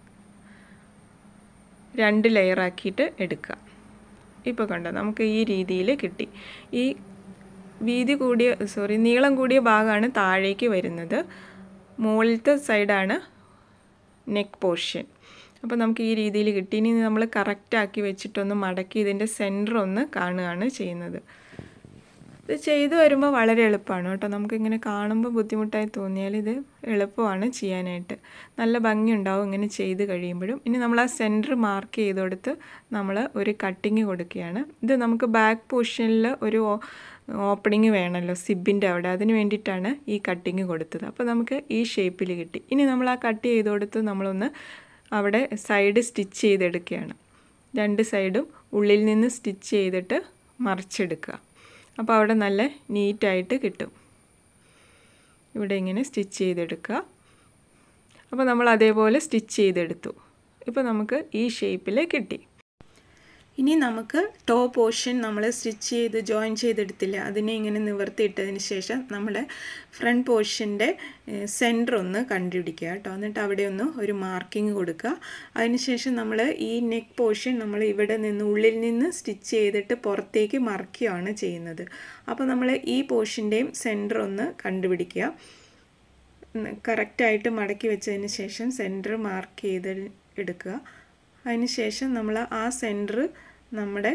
രണ്ട് ലെയറാക്കിയിട്ട് എടുക്കുക. ഇപ്പോൾ കണ്ടോ നമുക്ക് ഈ രീതിയിൽ കിട്ടി. ഈ വീതി കൂടിയ സോറി നീളം കൂടിയ ഭാഗമാണ് താഴേക്ക് വരുന്നത്, മുകളിലത്തെ സൈഡാണ് നെക്ക് പോർഷൻ. അപ്പോൾ നമുക്ക് ഈ രീതിയിൽ കിട്ടി. ഇനി നമ്മൾ കറക്റ്റാക്കി വെച്ചിട്ടൊന്ന് മടക്കി ഇതിൻ്റെ സെൻറ്റർ ഒന്ന് കാണുകയാണ് ചെയ്യുന്നത്. ഇത് ചെയ്തു വരുമ്പോൾ വളരെ എളുപ്പമാണ് കേട്ടോ. നമുക്കിങ്ങനെ കാണുമ്പോൾ ബുദ്ധിമുട്ടായി തോന്നിയാൽ ഇത് എളുപ്പമാണ് ചെയ്യാനായിട്ട്. നല്ല ഭംഗിയുണ്ടാവും ഇങ്ങനെ ചെയ്ത് കഴിയുമ്പോഴും. ഇനി നമ്മൾ ആ സെൻറ്റർ മാർക്ക് ചെയ്ത് കൊടുത്ത് നമ്മൾ ഒരു കട്ടിങ് കൊടുക്കുകയാണ്. ഇത് നമുക്ക് ബാക്ക് പൊസിഷനിൽ ഒരു ഓപ്പണിങ് വേണമല്ലോ സിബിൻ്റെ അവിടെ, അതിന് വേണ്ടിയിട്ടാണ് ഈ കട്ടിങ് കൊടുത്തത്. അപ്പോൾ നമുക്ക് ഈ ഷേപ്പിൽ കിട്ടി. ഇനി നമ്മൾ ആ കട്ട് ചെയ്ത് കൊടുത്ത് നമ്മളൊന്ന് അവിടെ സൈഡ് സ്റ്റിച്ച് ചെയ്തെടുക്കുകയാണ്. രണ്ട് സൈഡും ഉള്ളിൽ നിന്ന് സ്റ്റിച്ച് ചെയ്തിട്ട് മറിച്ചെടുക്കുക. അപ്പോൾ അവിടെ നല്ല നീറ്റായിട്ട് കിട്ടും. ഇവിടെ ഇങ്ങനെ സ്റ്റിച്ച് ചെയ്തെടുക്കുക. അപ്പോൾ നമ്മൾ അതേപോലെ സ്റ്റിച്ച് ചെയ്തെടുത്തു. ഇപ്പോൾ നമുക്ക് ഈ ഷേപ്പിൽ കിട്ടി. ഇനി നമുക്ക് ടോപ്പ് പോർഷൻ നമ്മൾ സ്റ്റിച്ച് ചെയ്ത് ജോയിൻ ചെയ്തെടുത്തില്ല, അതിനെ ഇങ്ങനെ നിവർത്തിയിട്ടതിന് ശേഷം നമ്മൾ ഫ്രണ്ട് പോർഷൻ്റെ സെൻറ്റർ ഒന്ന് കണ്ടുപിടിക്കുക കേട്ടോ. എന്നിട്ട് അവിടെ ഒന്ന് ഒരു മാർക്കിങ് കൊടുക്കുക. അതിനുശേഷം നമ്മൾ ഈ നെക്ക് പോർഷൻ നമ്മൾ ഇവിടെ നിന്ന് ഉള്ളിൽ നിന്ന് സ്റ്റിച്ച് ചെയ്തിട്ട് പുറത്തേക്ക് മറിക്കുകയാണ് ചെയ്യുന്നത്. അപ്പോൾ നമ്മൾ ഈ പോർഷൻ്റെയും സെൻറ്റർ ഒന്ന് കണ്ടുപിടിക്കുക. കറക്റ്റായിട്ട് മടക്കി വെച്ചതിന് ശേഷം സെൻറ്റർ മാർക്ക് ചെയ്ത് എടുക്കുക. അതിന് ശേഷം നമ്മൾ ആ സെൻറ്റർ നമ്മുടെ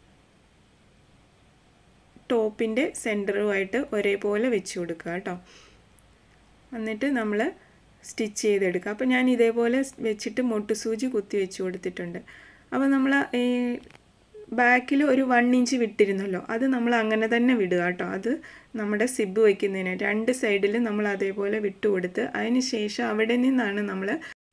ടോപ്പിൻ്റെ സെൻറ്ററുമായിട്ട് ഒരേപോലെ വെച്ച് കൊടുക്കുക കേട്ടോ. എന്നിട്ട് നമ്മൾ സ്റ്റിച്ച് ചെയ്തെടുക്കുക. അപ്പോൾ ഞാൻ ഇതേപോലെ വെച്ചിട്ട് മൊട്ടുസൂചി കുത്തി വെച്ച് കൊടുത്തിട്ടുണ്ട്. അപ്പോൾ നമ്മൾ ഈ ബാക്കിൽ ഒരു വൺ ഇഞ്ച് വിട്ടിരുന്നല്ലോ, അത് നമ്മൾ അങ്ങനെ തന്നെ വിടുക കേട്ടോ. അത് നമ്മുടെ സിബ് വയ്ക്കുന്നതിന് രണ്ട് സൈഡിൽ നമ്മൾ അതേപോലെ വിട്ടു കൊടുത്ത് അതിന് ശേഷം അവിടെ നിന്നാണ് നമ്മൾ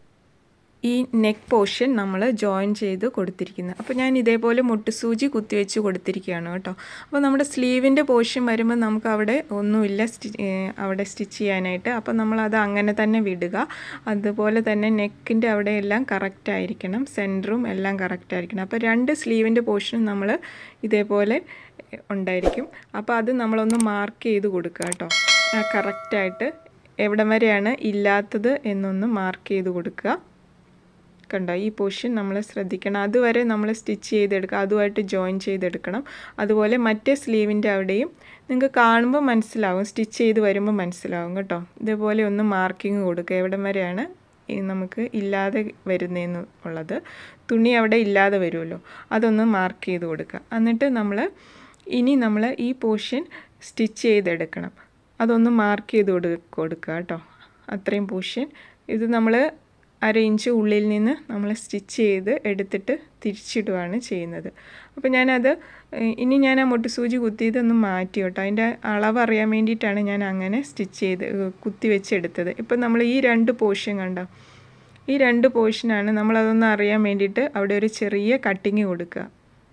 ഈ നെക്ക് പോർഷൻ നമ്മൾ ജോയിൻ ചെയ്ത് കൊടുത്തിരിക്കുന്നത്. അപ്പോൾ ഞാൻ ഇതേപോലെ മുട്ടുസൂചി കുത്തിവെച്ച് കൊടുത്തിരിക്കുകയാണ് കേട്ടോ. അപ്പോൾ നമ്മുടെ സ്ലീവിൻ്റെ പോർഷൻ വരുമ്പോൾ നമുക്ക് അവിടെ ഒന്നുമില്ല സ്റ്റി അവിടെ സ്റ്റിച്ച് ചെയ്യാനായിട്ട്. അപ്പോൾ നമ്മളത് അങ്ങനെ തന്നെ വിടുക. അതുപോലെ തന്നെ നെക്കിൻ്റെ അവിടെ എല്ലാം കറക്റ്റായിരിക്കണം, സെൻറ്ററും എല്ലാം കറക്റ്റായിരിക്കണം. അപ്പോൾ രണ്ട് സ്ലീവിൻ്റെ പോർഷനും നമ്മൾ ഇതേപോലെ ഉണ്ടായിരിക്കും. അപ്പോൾ അത് നമ്മളൊന്ന് മാർക്ക് ചെയ്ത് കൊടുക്കുക കേട്ടോ. ആ കറക്റ്റായിട്ട് എവിടം വരെയാണ് ഇല്ലാത്തത് എന്നൊന്ന് മാർക്ക് ചെയ്ത് കൊടുക്കുക. കണ്ടോ, ഈ പോർഷൻ നമ്മൾ ശ്രദ്ധിക്കണം. അതുവരെ നമ്മൾ സ്റ്റിച്ച് ചെയ്തെടുക്കുക, അതുമായിട്ട് ജോയിൻ ചെയ്തെടുക്കണം. അതുപോലെ മറ്റേ സ്ലീവിൻ്റെ അവിടെയും നിങ്ങൾക്ക് കാണുമ്പോൾ മനസ്സിലാവും, സ്റ്റിച്ച് ചെയ്ത് വരുമ്പോൾ മനസ്സിലാവും കേട്ടോ. ഇതേപോലെ ഒന്ന് മാർക്കിങ് കൊടുക്കുക, എവിടം വരെയാണ് നമുക്ക് ഇല്ലാതെ വരുന്നതെന്ന് ഉള്ളത്. തുണി അവിടെ ഇല്ലാതെ വരുമല്ലോ, അതൊന്ന് മാർക്ക് ചെയ്ത് കൊടുക്കുക. എന്നിട്ട് നമ്മൾ ഇനി നമ്മൾ ഈ പോർഷൻ സ്റ്റിച്ച് ചെയ്തെടുക്കണം. അതൊന്ന് മാർക്ക് ചെയ്ത് കൊടു കൊടുക്കുക കേട്ടോ. അത്രയും പോർഷൻ ഇത് നമ്മൾ അര ഇഞ്ച് ഉള്ളിൽ നിന്ന് നമ്മൾ സ്റ്റിച്ച് ചെയ്ത് എടുത്തിട്ട് തിരിച്ചിടുകയാണ് ചെയ്യുന്നത്. അപ്പോൾ ഞാനത് ഇനി ഞാൻ ആ മുട്ടുസൂചി കുത്തിയതൊന്ന് മാറ്റി കേട്ടോ. അതിൻ്റെ അളവ് അറിയാൻ വേണ്ടിയിട്ടാണ് ഞാൻ അങ്ങനെ സ്റ്റിച്ച് ചെയ്ത് കുത്തി വെച്ചെടുത്തത്. ഇപ്പം നമ്മൾ ഈ രണ്ട് പോർഷൻ കണ്ടോ, ഈ രണ്ട് പോർഷനാണ് നമ്മളതൊന്ന് അറിയാൻ വേണ്ടിയിട്ട് അവിടെ ഒരു ചെറിയ കട്ടിങ് കൊടുക്കുക.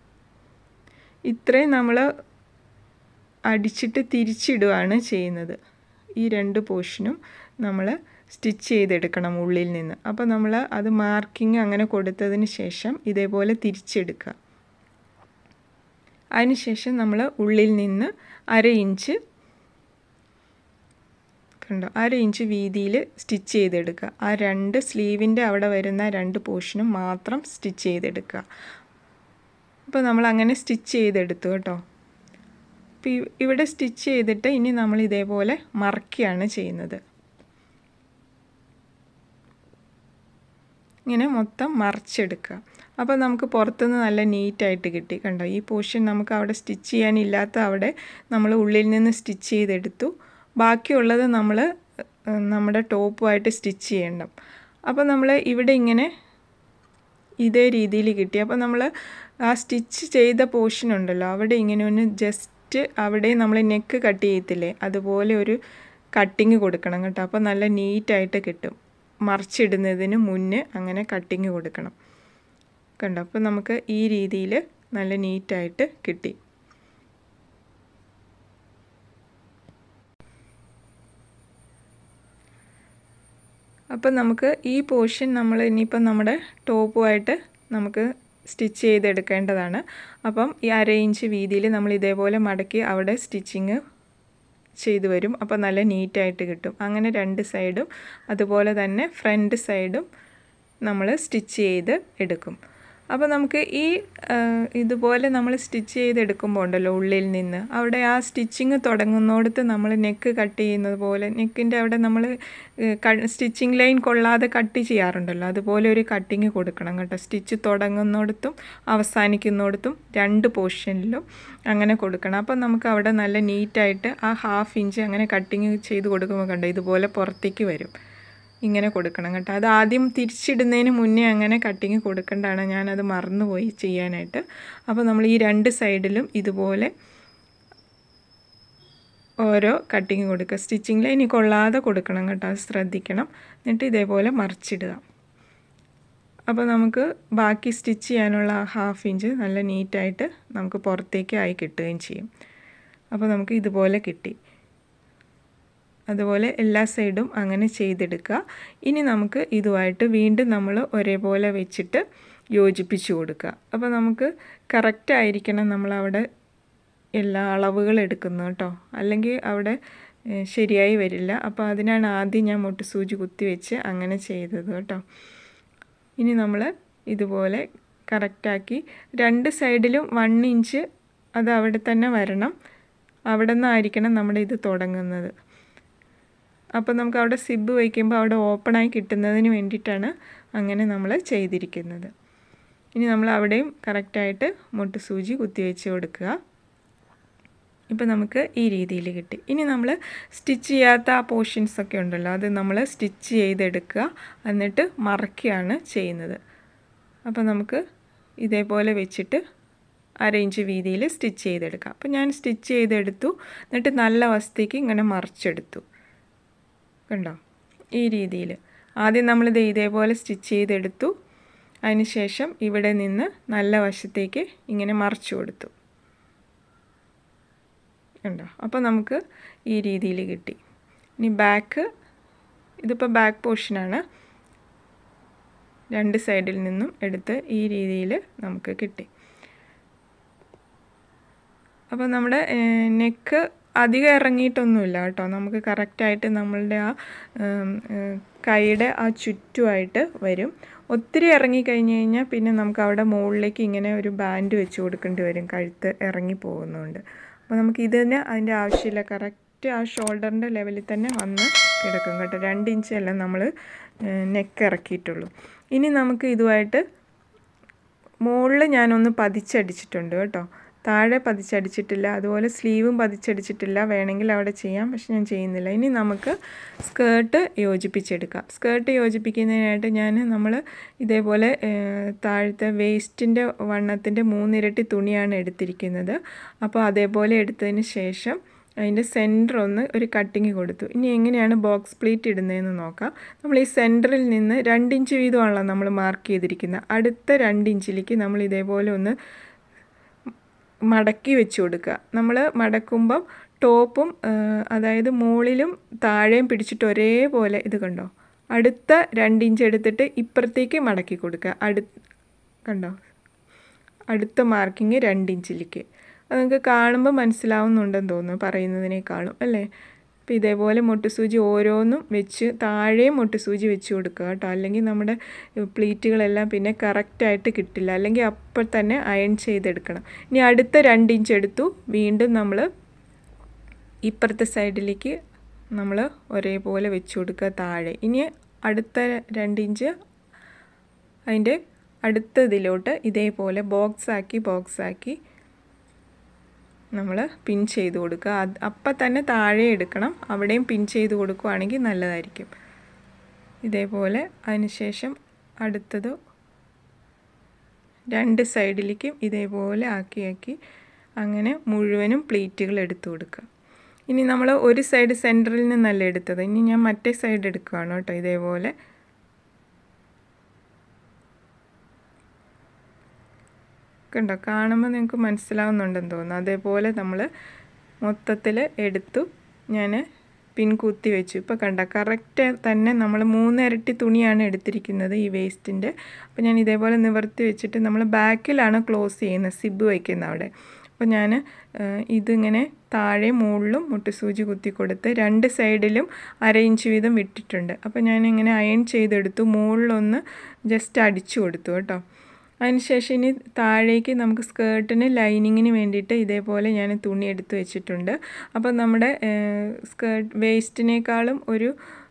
ഇത്രയും നമ്മൾ അടിച്ചിട്ട് തിരിച്ചിടുകയാണ് ചെയ്യുന്നത്. ഈ രണ്ട് പോർഷനും നമ്മൾ സ്റ്റിച്ച് ചെയ്തെടുക്കണം ഉള്ളിൽ നിന്ന്. അപ്പോൾ നമ്മൾ അത് മാർക്കിങ് അങ്ങനെ കൊടുത്തതിന് ശേഷം ഇതേപോലെ തിരിച്ചെടുക്കുക. അതിന് ശേഷം നമ്മൾ ഉള്ളിൽ നിന്ന് അര ഇഞ്ച് കണ്ടോ, അര ഇഞ്ച് വീതിയിൽ സ്റ്റിച്ച് ചെയ്തെടുക്കുക. ആ രണ്ട് സ്ലീവിൻ്റെ അവിടെ വരുന്ന രണ്ട് പോർഷനും മാത്രം സ്റ്റിച്ച് ചെയ്തെടുക്കുക. അപ്പോൾ നമ്മൾ അങ്ങനെ സ്റ്റിച്ച് ചെയ്തെടുത്തു കേട്ടോ. അപ്പോൾ ഇവിടെ സ്റ്റിച്ച് ചെയ്തിട്ട് ഇനി നമ്മൾ ഇതേപോലെ മറക്കുകയാണ് ചെയ്യുന്നത്. ഇങ്ങനെ മൊത്തം മറിച്ചെടുക്കുക. അപ്പോൾ നമുക്ക് പുറത്തുനിന്ന് നല്ല നീറ്റായിട്ട് കിട്ടി. കണ്ടോ, ഈ പോർഷൻ നമുക്ക് അവിടെ സ്റ്റിച്ച് ചെയ്യാനില്ലാത്ത അവിടെ നമ്മൾ ഉള്ളിൽ നിന്ന് സ്റ്റിച്ച് ചെയ്തെടുത്തു. ബാക്കിയുള്ളത് നമ്മൾ നമ്മുടെ ടോപ്പുമായിട്ട് സ്റ്റിച്ച് ചെയ്യണം. അപ്പോൾ നമ്മൾ ഇവിടെ ഇങ്ങനെ ഇതേ രീതിയിൽ കിട്ടി. അപ്പോൾ നമ്മൾ ആ സ്റ്റിച്ച് ചെയ്ത പോർഷൻ ഉണ്ടല്ലോ, അവിടെ ഇങ്ങനെ ഒന്ന് ജസ്റ്റ് അവിടെ നമ്മൾ നെക്ക് കട്ട് ചെയ്യത്തില്ലേ, അതുപോലെ ഒരു കട്ടിങ് കൊടുക്കണം കേട്ടോ. അപ്പോൾ നല്ല നീറ്റായിട്ട് കിട്ടും. മറിച്ചിടുന്നതിന് മുന്നേ അങ്ങനെ കട്ടിങ് കൊടുക്കണം കണ്ടോ. അപ്പോൾ നമുക്ക് ഈ രീതിയിൽ നല്ല നീറ്റായിട്ട് കിട്ടി. അപ്പം നമുക്ക് ഈ പോർഷൻ നമ്മൾ ഇനിയിപ്പം നമ്മുടെ ടോപ്പുമായിട്ട് നമുക്ക് സ്റ്റിച്ച് ചെയ്തെടുക്കേണ്ടതാണ്. അപ്പം ഈ അര ഇഞ്ച് വീതിയിൽ നമ്മൾ ഇതേപോലെ മടക്കി അവിടെ സ്റ്റിച്ചിങ് ചെയ്തു വരും. അപ്പോൾ നല്ല നീറ്റായിട്ട് കിട്ടും. അങ്ങനെ രണ്ട് സൈഡും അതുപോലെ തന്നെ ഫ്രണ്ട് സൈഡും നമ്മൾ സ്റ്റിച്ച് ചെയ്ത് എടുക്കും. അപ്പോൾ നമുക്ക് ഈ ഇതുപോലെ നമ്മൾ സ്റ്റിച്ച് ചെയ്തെടുക്കുമ്പോൾ ഉണ്ടല്ലോ ഉള്ളിൽ നിന്ന് അവിടെ ആ സ്റ്റിച്ചിങ് തുടങ്ങുന്നിടത്ത് നമ്മൾ നെക്ക് കട്ട് ചെയ്യുന്നത് പോലെ നെക്കിൻ്റെ അവിടെ നമ്മൾ സ്റ്റിച്ചിങ് ലൈൻ കൊള്ളാതെ കട്ട് ചെയ്യാറുണ്ടല്ലോ അതുപോലെ ഒരു കട്ടിങ് കൊടുക്കണം കേട്ടോ. സ്റ്റിച്ച് തുടങ്ങുന്നിടത്തും അവസാനിക്കുന്നിടത്തും രണ്ട് പോർഷനിലും അങ്ങനെ കൊടുക്കണം. അപ്പോൾ നമുക്ക് അവിടെ നല്ല നീറ്റായിട്ട് ആ ഹാഫ് ഇഞ്ച് അങ്ങനെ കട്ടിങ് ചെയ്ത് കൊടുക്കുമ്പോൾ കണ്ടോ ഇതുപോലെ പുറത്തേക്ക് വരും. ഇങ്ങനെ കൊടുക്കണം കേട്ടോ. അത് ആദ്യം തിരിച്ചിടുന്നതിന് മുന്നേ അങ്ങനെ കട്ടിങ് കൊടുക്കേണ്ടതാണ്, ഞാനത് മറന്നുപോയി ചെയ്യാനായിട്ട്. അപ്പോൾ നമ്മൾ ഈ രണ്ട് സൈഡിലും ഇതുപോലെ ഓരോ കട്ടിങ് കൊടുക്കുക. സ്റ്റിച്ചിങ് ലൈൻ കൊള്ളാതെ കൊടുക്കണം കേട്ടോ, അത് ശ്രദ്ധിക്കണം. എന്നിട്ട് ഇതേപോലെ മറിച്ചിടുക. അപ്പോൾ നമുക്ക് ബാക്കി സ്റ്റിച്ച് ചെയ്യാനുള്ള ഹാഫ് ഇഞ്ച് നല്ല നീറ്റായിട്ട് നമുക്ക് പുറത്തേക്ക് ആയി കിട്ടുകയും ചെയ്യും. അപ്പോൾ നമുക്ക് ഇതുപോലെ കിട്ടി. അതുപോലെ എല്ലാ സൈഡും അങ്ങനെ ചെയ്തെടുക്കുക. ഇനി നമുക്ക് ഇതുമായിട്ട് വീണ്ടും നമ്മൾ ഒരേപോലെ വെച്ചിട്ട് യോജിപ്പിച്ച് കൊടുക്കുക. അപ്പോൾ നമുക്ക് കറക്റ്റ് ആയിരിക്കണം നമ്മളവിടെ എല്ലാ അളവുകൾ എടുക്കുന്നത് കേട്ടോ, അല്ലെങ്കിൽ അവിടെ ശരിയായി വരില്ല. അപ്പോൾ അതിനാണ് ആദ്യം ഞാൻ മുട്ടുസൂചി കുത്തി വെച്ച് അങ്ങനെ ചെയ്തത് കേട്ടോ. ഇനി നമ്മൾ ഇതുപോലെ കറക്റ്റാക്കി രണ്ട് സൈഡിലും വൺ ഇഞ്ച് അത് അവിടെ തന്നെ വരണം. അവിടെ നിന്നായിരിക്കണം നമ്മുടെ ഇത് തുടങ്ങുന്നത്. അപ്പോൾ നമുക്ക് അവിടെ സിബ് വയ്ക്കുമ്പോൾ അവിടെ ഓപ്പണായി കിട്ടുന്നതിന് വേണ്ടിയിട്ടാണ് അങ്ങനെ നമ്മൾ ചെയ്തിരിക്കുന്നത്. ഇനി നമ്മൾ അവിടെയും കറക്റ്റായിട്ട് മുട്ടുസൂചി കുത്തി വെച്ച് കൊടുക്കുക. ഇപ്പോൾ നമുക്ക് ഈ രീതിയിൽ കിട്ടി. ഇനി നമ്മൾ സ്റ്റിച്ച് ചെയ്യാത്ത ആ പോർഷൻസൊക്കെ ഉണ്ടല്ലോ അത് നമ്മൾ സ്റ്റിച്ച് ചെയ്തെടുക്കുക, എന്നിട്ട് മറക്കുകയാണ് ചെയ്യുന്നത്. അപ്പോൾ നമുക്ക് ഇതേപോലെ വെച്ചിട്ട് അര ഇഞ്ച് വീതിയിൽ സ്റ്റിച്ച് ചെയ്തെടുക്കാം. അപ്പോൾ ഞാൻ സ്റ്റിച്ച് ചെയ്തെടുത്തു, എന്നിട്ട് നല്ല വശത്തേക്ക് ഇങ്ങനെ മറിച്ചെടുത്തു. കണ്ടോ ഈ രീതിയിൽ ആദ്യം നമ്മളിത് ഇതേപോലെ സ്റ്റിച്ച് ചെയ്തെടുത്തു. അതിന് ശേഷം ഇവിടെ നിന്ന് നല്ല വശത്തേക്ക് ഇങ്ങനെ മറിച്ചു കൊടുത്തു. കണ്ടോ അപ്പോൾ നമുക്ക് ഈ രീതിയിൽ കിട്ടി. ഇനി ബാക്ക്, ഇതിപ്പോൾ ബാക്ക് പോർഷനാണ്, രണ്ട് സൈഡിൽ നിന്നും എടുത്ത് ഈ രീതിയിൽ നമുക്ക് കിട്ടി. അപ്പോൾ നമ്മുടെ നെക്ക് അധികം ഇറങ്ങിയിട്ടൊന്നുമില്ല കേട്ടോ. നമുക്ക് കറക്റ്റായിട്ട് നമ്മളുടെ ആ കൈയുടെ ആ ചുറ്റുമായിട്ട് വരും. ഒത്തിരി ഇറങ്ങിക്കഴിഞ്ഞ് കഴിഞ്ഞാൽ പിന്നെ നമുക്ക് അവിടെ മുകളിലേക്ക് ഇങ്ങനെ ഒരു ബാൻഡ് വെച്ച് കൊടുക്കേണ്ടി വരും, കഴുത്ത് ഇറങ്ങി പോകുന്നതുകൊണ്ട്. അപ്പോൾ നമുക്ക് ഇതിന് അതിൻ്റെ ആവശ്യമില്ല, കറക്റ്റ് ആ ഷോൾഡറിൻ്റെ ലെവലിൽ തന്നെ വന്ന് കിടക്കും കേട്ടോ. രണ്ട് ഇഞ്ചല്ല നമ്മൾ നെക്ക് ഇറക്കിയിട്ടുള്ളൂ. ഇനി നമുക്ക് ഇതുമായിട്ട് മുകളിൽ ഞാനൊന്ന് പതിച്ചടിച്ചിട്ടുണ്ട് കേട്ടോ, താഴെ പതിച്ചടിച്ചിട്ടില്ല. അതുപോലെ സ്ലീവും പതിച്ചടിച്ചിട്ടില്ല, വേണമെങ്കിൽ അവിടെ ചെയ്യാം, പക്ഷെ ഞാൻ ചെയ്യുന്നില്ല. ഇനി നമുക്ക് സ്കേർട്ട് യോജിപ്പിച്ചെടുക്കാം. സ്കേർട്ട് യോജിപ്പിക്കുന്നതിനായിട്ട് ഞാൻ നമ്മൾ ഇതേപോലെ താഴത്തെ വേസ്റ്റിൻ്റെ വണ്ണത്തിൻ്റെ മൂന്നിരട്ടി തുണിയാണ് എടുത്തിരിക്കുന്നത്. അപ്പോൾ അതേപോലെ എടുത്തതിന് ശേഷം അതിൻ്റെ സെൻറ്റർ ഒന്ന് ഒരു കട്ടിങ് കൊടുത്തു. ഇനി എങ്ങനെയാണ് ബോക്സ് പ്ലീറ്റ് ഇടുന്നതെന്ന് നോക്കാം. നമ്മൾ ഈ സെൻറ്ററിൽ നിന്ന് രണ്ട് ഇഞ്ച് വീതമാണല്ലോ നമ്മൾ മാർക്ക് ചെയ്തിരിക്കുന്നത്. അടുത്ത രണ്ട് ഇഞ്ചിലേക്ക് നമ്മൾ ഇതേപോലെ ഒന്ന് മടക്കി വെച്ച് കൊടുക്കുക. നമ്മൾ മടക്കുമ്പം ടോപ്പും അതായത് മുകളിലും താഴെയും പിടിച്ചിട്ട് ഒരേപോലെ ഇത് കണ്ടോ അടുത്ത രണ്ട് ഇഞ്ച് എടുത്തിട്ട് ഇപ്പുറത്തേക്ക് മടക്കി കൊടുക്കുക. അടു കണ്ടോ അടുത്ത മാർക്കിങ് രണ്ട് ഇഞ്ചിലേക്ക്. അത് നിങ്ങൾക്ക് കാണുമ്പോൾ മനസ്സിലാവുന്നുണ്ടെന്ന് തോന്നുന്നു പറയുന്നതിനേക്കാളും അല്ലേ. അപ്പോൾ ഇതേപോലെ മുട്ടുസൂചി ഓരോന്നും വെച്ച് താഴെയും മുട്ടുസൂചി വെച്ച് കൊടുക്കുക കേട്ടോ, അല്ലെങ്കിൽ നമ്മുടെ പ്ലീറ്റുകളെല്ലാം പിന്നെ കറക്റ്റായിട്ട് കിട്ടില്ല, അല്ലെങ്കിൽ അപ്പോൾ തന്നെ അയൺ ചെയ്തെടുക്കണം. ഇനി അടുത്ത രണ്ട് ഇഞ്ച് എടുത്തു, വീണ്ടും നമ്മൾ ഇപ്പുറത്തെ സൈഡിലേക്ക് നമ്മൾ ഒരേപോലെ വെച്ച് കൊടുക്കുക താഴെ. ഇനി അടുത്ത രണ്ട് ഇഞ്ച് അതിൻ്റെ അടുത്ത ഇതിലോട്ട് ഇതേപോലെ ബോക്സാക്കി ബോക്സാക്കി നമ്മൾ പിൻ ചെയ്ത് കൊടുക്കുക. അത് അപ്പം തന്നെ താഴെ എടുക്കണം, അവിടെയും പിൻ ചെയ്ത് കൊടുക്കുകയാണെങ്കിൽ നല്ലതായിരിക്കും. ഇതേപോലെ അതിന് ശേഷം അടുത്തത് രണ്ട് സൈഡിലേക്കും ഇതേപോലെ ആക്കി ആക്കി അങ്ങനെ മുഴുവനും പ്ലീറ്റുകൾ എടുത്തു കൊടുക്കുക. ഇനി നമ്മൾ ഒരു സൈഡ് സെൻറ്ററിൽ നിന്നല്ല എടുത്തത്, ഇനി ഞാൻ മറ്റേ സൈഡ് എടുക്കുകയാണ് കേട്ടോ. ഇതേപോലെ കണ്ടോ, കാണുമ്പോൾ നിങ്ങൾക്ക് മനസ്സിലാവുന്നുണ്ടെന്ന് തോന്നുന്നു. അതേപോലെ നമ്മൾ മൊത്തത്തിൽ എടുത്തു ഞാൻ പിൻ കുത്തി വെച്ചു. ഇപ്പോൾ കണ്ടോ കറക്റ്റ് തന്നെ നമ്മൾ മൂന്നിരട്ടി തുണിയാണ് എടുത്തിരിക്കുന്നത് ഈ വേസ്റ്റിൻ്റെ. അപ്പോൾ ഞാൻ ഇതേപോലെ നിവർത്തി വെച്ചിട്ട് നമ്മൾ ബാക്കിലാണ് ക്ലോസ് ചെയ്യുന്നത്, സിബ് വയ്ക്കുന്ന അവിടെ. അപ്പോൾ ഞാൻ ഇതിങ്ങനെ താഴെ മുകളിലും മുട്ടുസൂചി കുത്തി കൊടുത്ത് രണ്ട് സൈഡിലും അര ഇഞ്ച് വീതം വിട്ടിട്ടുണ്ട്. അപ്പോൾ ഞാനിങ്ങനെ അയൺ ചെയ്തെടുത്തു, മുകളിലൊന്ന് ജസ്റ്റ് അടിച്ചു കൊടുത്തു കേട്ടോ. അതിനുശേഷം ഇനി താഴേക്ക് നമുക്ക് സ്കേർട്ടിന് ലൈനിങ്ങിന് വേണ്ടിയിട്ട് ഇതേപോലെ ഞാൻ തുണി എടുത്ത് വെച്ചിട്ടുണ്ട്. അപ്പോൾ നമ്മുടെ സ്കേർട്ട് വേസ്റ്റിനേക്കാളും ഒരു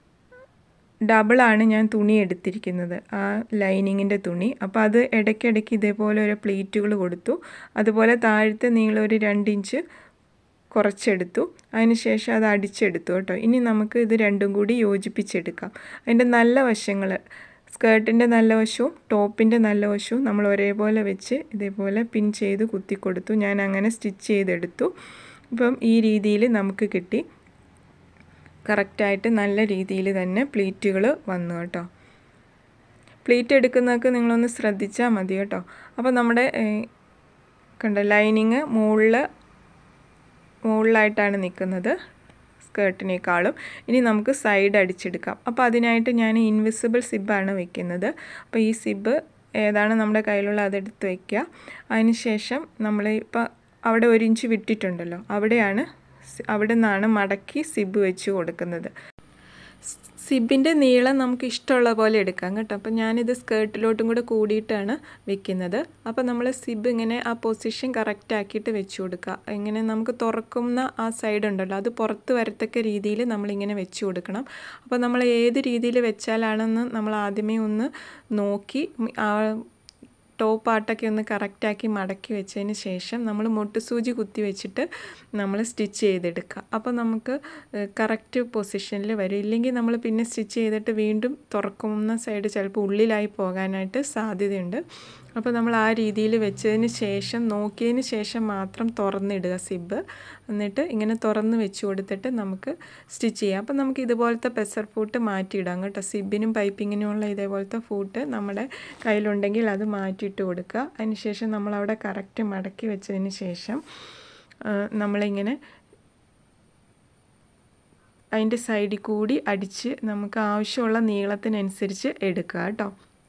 ഡബിളാണ് ഞാൻ തുണി എടുത്തിരിക്കുന്നത്, ആ ലൈനിങ്ങിൻ്റെ തുണി. അപ്പോൾ അത് ഇടയ്ക്കിടയ്ക്ക് ഇതേപോലെ ഒരു പ്ലീറ്റുകൾ കൊടുത്തു. അതുപോലെ താഴത്തെ നീളം ഒരു രണ്ട് ഇഞ്ച് കുറച്ചെടുത്തു. അതിന് ശേഷം അത് അടിച്ചെടുത്തു കേട്ടോ. ഇനി നമുക്ക് ഇത് രണ്ടും കൂടി യോജിപ്പിച്ചെടുക്കാം. അതിൻ്റെ നല്ല വശങ്ങൾ, സ്കേർട്ടിൻ്റെ നല്ല വശവും ടോപ്പിൻ്റെ നല്ല വശവും നമ്മൾ ഒരേപോലെ വെച്ച് ഇതേപോലെ പിൻ ചെയ്ത് കുത്തി കൊടുത്തു. ഞാൻ അങ്ങനെ സ്റ്റിച്ച് ചെയ്തെടുത്തു. ഇപ്പം ഈ രീതിയിൽ നമുക്ക് കിട്ടി. കറക്റ്റായിട്ട് നല്ല രീതിയിൽ തന്നെ പ്ലീറ്റുകൾ വന്നു കേട്ടോ. പ്ലീറ്റ് എടുക്കുന്നതൊക്കെ നിങ്ങളൊന്ന് ശ്രദ്ധിച്ചാൽ മതി കേട്ടോ. അപ്പോൾ നമ്മുടെ കണ്ടോ ലൈനിങ് മുകളിൽ മുകളിലായിട്ടാണ് നിൽക്കുന്നത് സ്കേർട്ടിനേക്കാളും. ഇനി നമുക്ക് സൈഡ് അടിച്ചെടുക്കാം. അപ്പോൾ അതിനായിട്ട് ഞാൻ ഇൻവിസിബിൾ സിബ്ബാണ് വെക്കുന്നത്. അപ്പോൾ ഈ സിബ്ബ് ഏതാണ് നമ്മുടെ കയ്യിലുള്ള അതെടുത്ത് വയ്ക്കുക. അതിന് ശേഷം നമ്മൾ ഇപ്പോൾ അവിടെ ഒരു ഇഞ്ച് വിട്ടിട്ടുണ്ടല്ലോ, അവിടെയാണ് അവിടെ നിന്നാണ് മടക്കി സിബ്ബ് വെച്ച് കൊടുക്കുന്നത്. സിബിൻ്റെ നീളം നമുക്ക് ഇഷ്ടമുള്ള പോലെ എടുക്കാം കേട്ടോ. അപ്പോൾ ഞാനിത് സ്കേർട്ടിലോട്ടും കൂടെ കൂടിയിട്ടാണ് വെക്കുന്നത്. അപ്പോൾ നമ്മൾ സിബ് ഇങ്ങനെ ആ പൊസിഷൻ കറക്റ്റ് ആക്കിയിട്ട് വെച്ച് കൊടുക്കുക. ഇങ്ങനെ നമുക്ക് തുറക്കുന്ന ആ സൈഡ് ഉണ്ടല്ലോ, അത് പുറത്ത് വരത്തക്ക രീതിയിൽ നമ്മളിങ്ങനെ വെച്ച് കൊടുക്കണം. അപ്പോൾ നമ്മൾ ഏത് രീതിയിൽ വെച്ചാലാണെന്ന് നമ്മൾ ആദ്യമേ ഒന്ന് നോക്കി ആ ടോപ്പ് പാർട്ടൊക്കെ ഒന്ന് കറക്റ്റാക്കി മടക്കി വെച്ചതിന് ശേഷം നമ്മൾ മുട്ടുസൂചി കുത്തി വെച്ചിട്ട് നമ്മൾ സ്റ്റിച്ച് ചെയ്തെടുക്കുക. അപ്പോൾ നമുക്ക് കറക്റ്റ് പൊസിഷനിൽ വരും. ഇല്ലെങ്കിൽ നമ്മൾ പിന്നെ സ്റ്റിച്ച് ചെയ്തിട്ട് വീണ്ടും തുറക്കുന്ന സൈഡ് ചിലപ്പോൾ ഉള്ളിലായി പോകാനായിട്ട് സാധ്യതയുണ്ട്. അപ്പോൾ നമ്മൾ ആ രീതിയിൽ വെച്ചതിന് ശേഷം നോക്കിയതിന് ശേഷം മാത്രം തുറന്നിടുക സിബ്ബ്. എന്നിട്ട് ഇങ്ങനെ തുറന്ന് വെച്ച് കൊടുത്തിട്ട് നമുക്ക് സ്റ്റിച്ച് ചെയ്യാം. അപ്പോൾ നമുക്ക് ഇതുപോലത്തെ പെസർ ഫൂട്ട് മാറ്റിയിടാം കേട്ടോ. സിബിനും പൈപ്പിങ്ങിനുമുള്ള ഇതേപോലത്തെ ഫൂട്ട് നമ്മുടെ കയ്യിലുണ്ടെങ്കിൽ അത് മാറ്റിയിട്ട് കൊടുക്കുക. അതിന് ശേഷം നമ്മളവിടെ കറക്റ്റ് മടക്കി വെച്ചതിന് ശേഷം നമ്മളിങ്ങനെ അതിൻ്റെ സൈഡിൽ കൂടി അടിച്ച് നമുക്ക് ആവശ്യമുള്ള നീളത്തിനനുസരിച്ച് എടുക്കുക കേട്ടോ.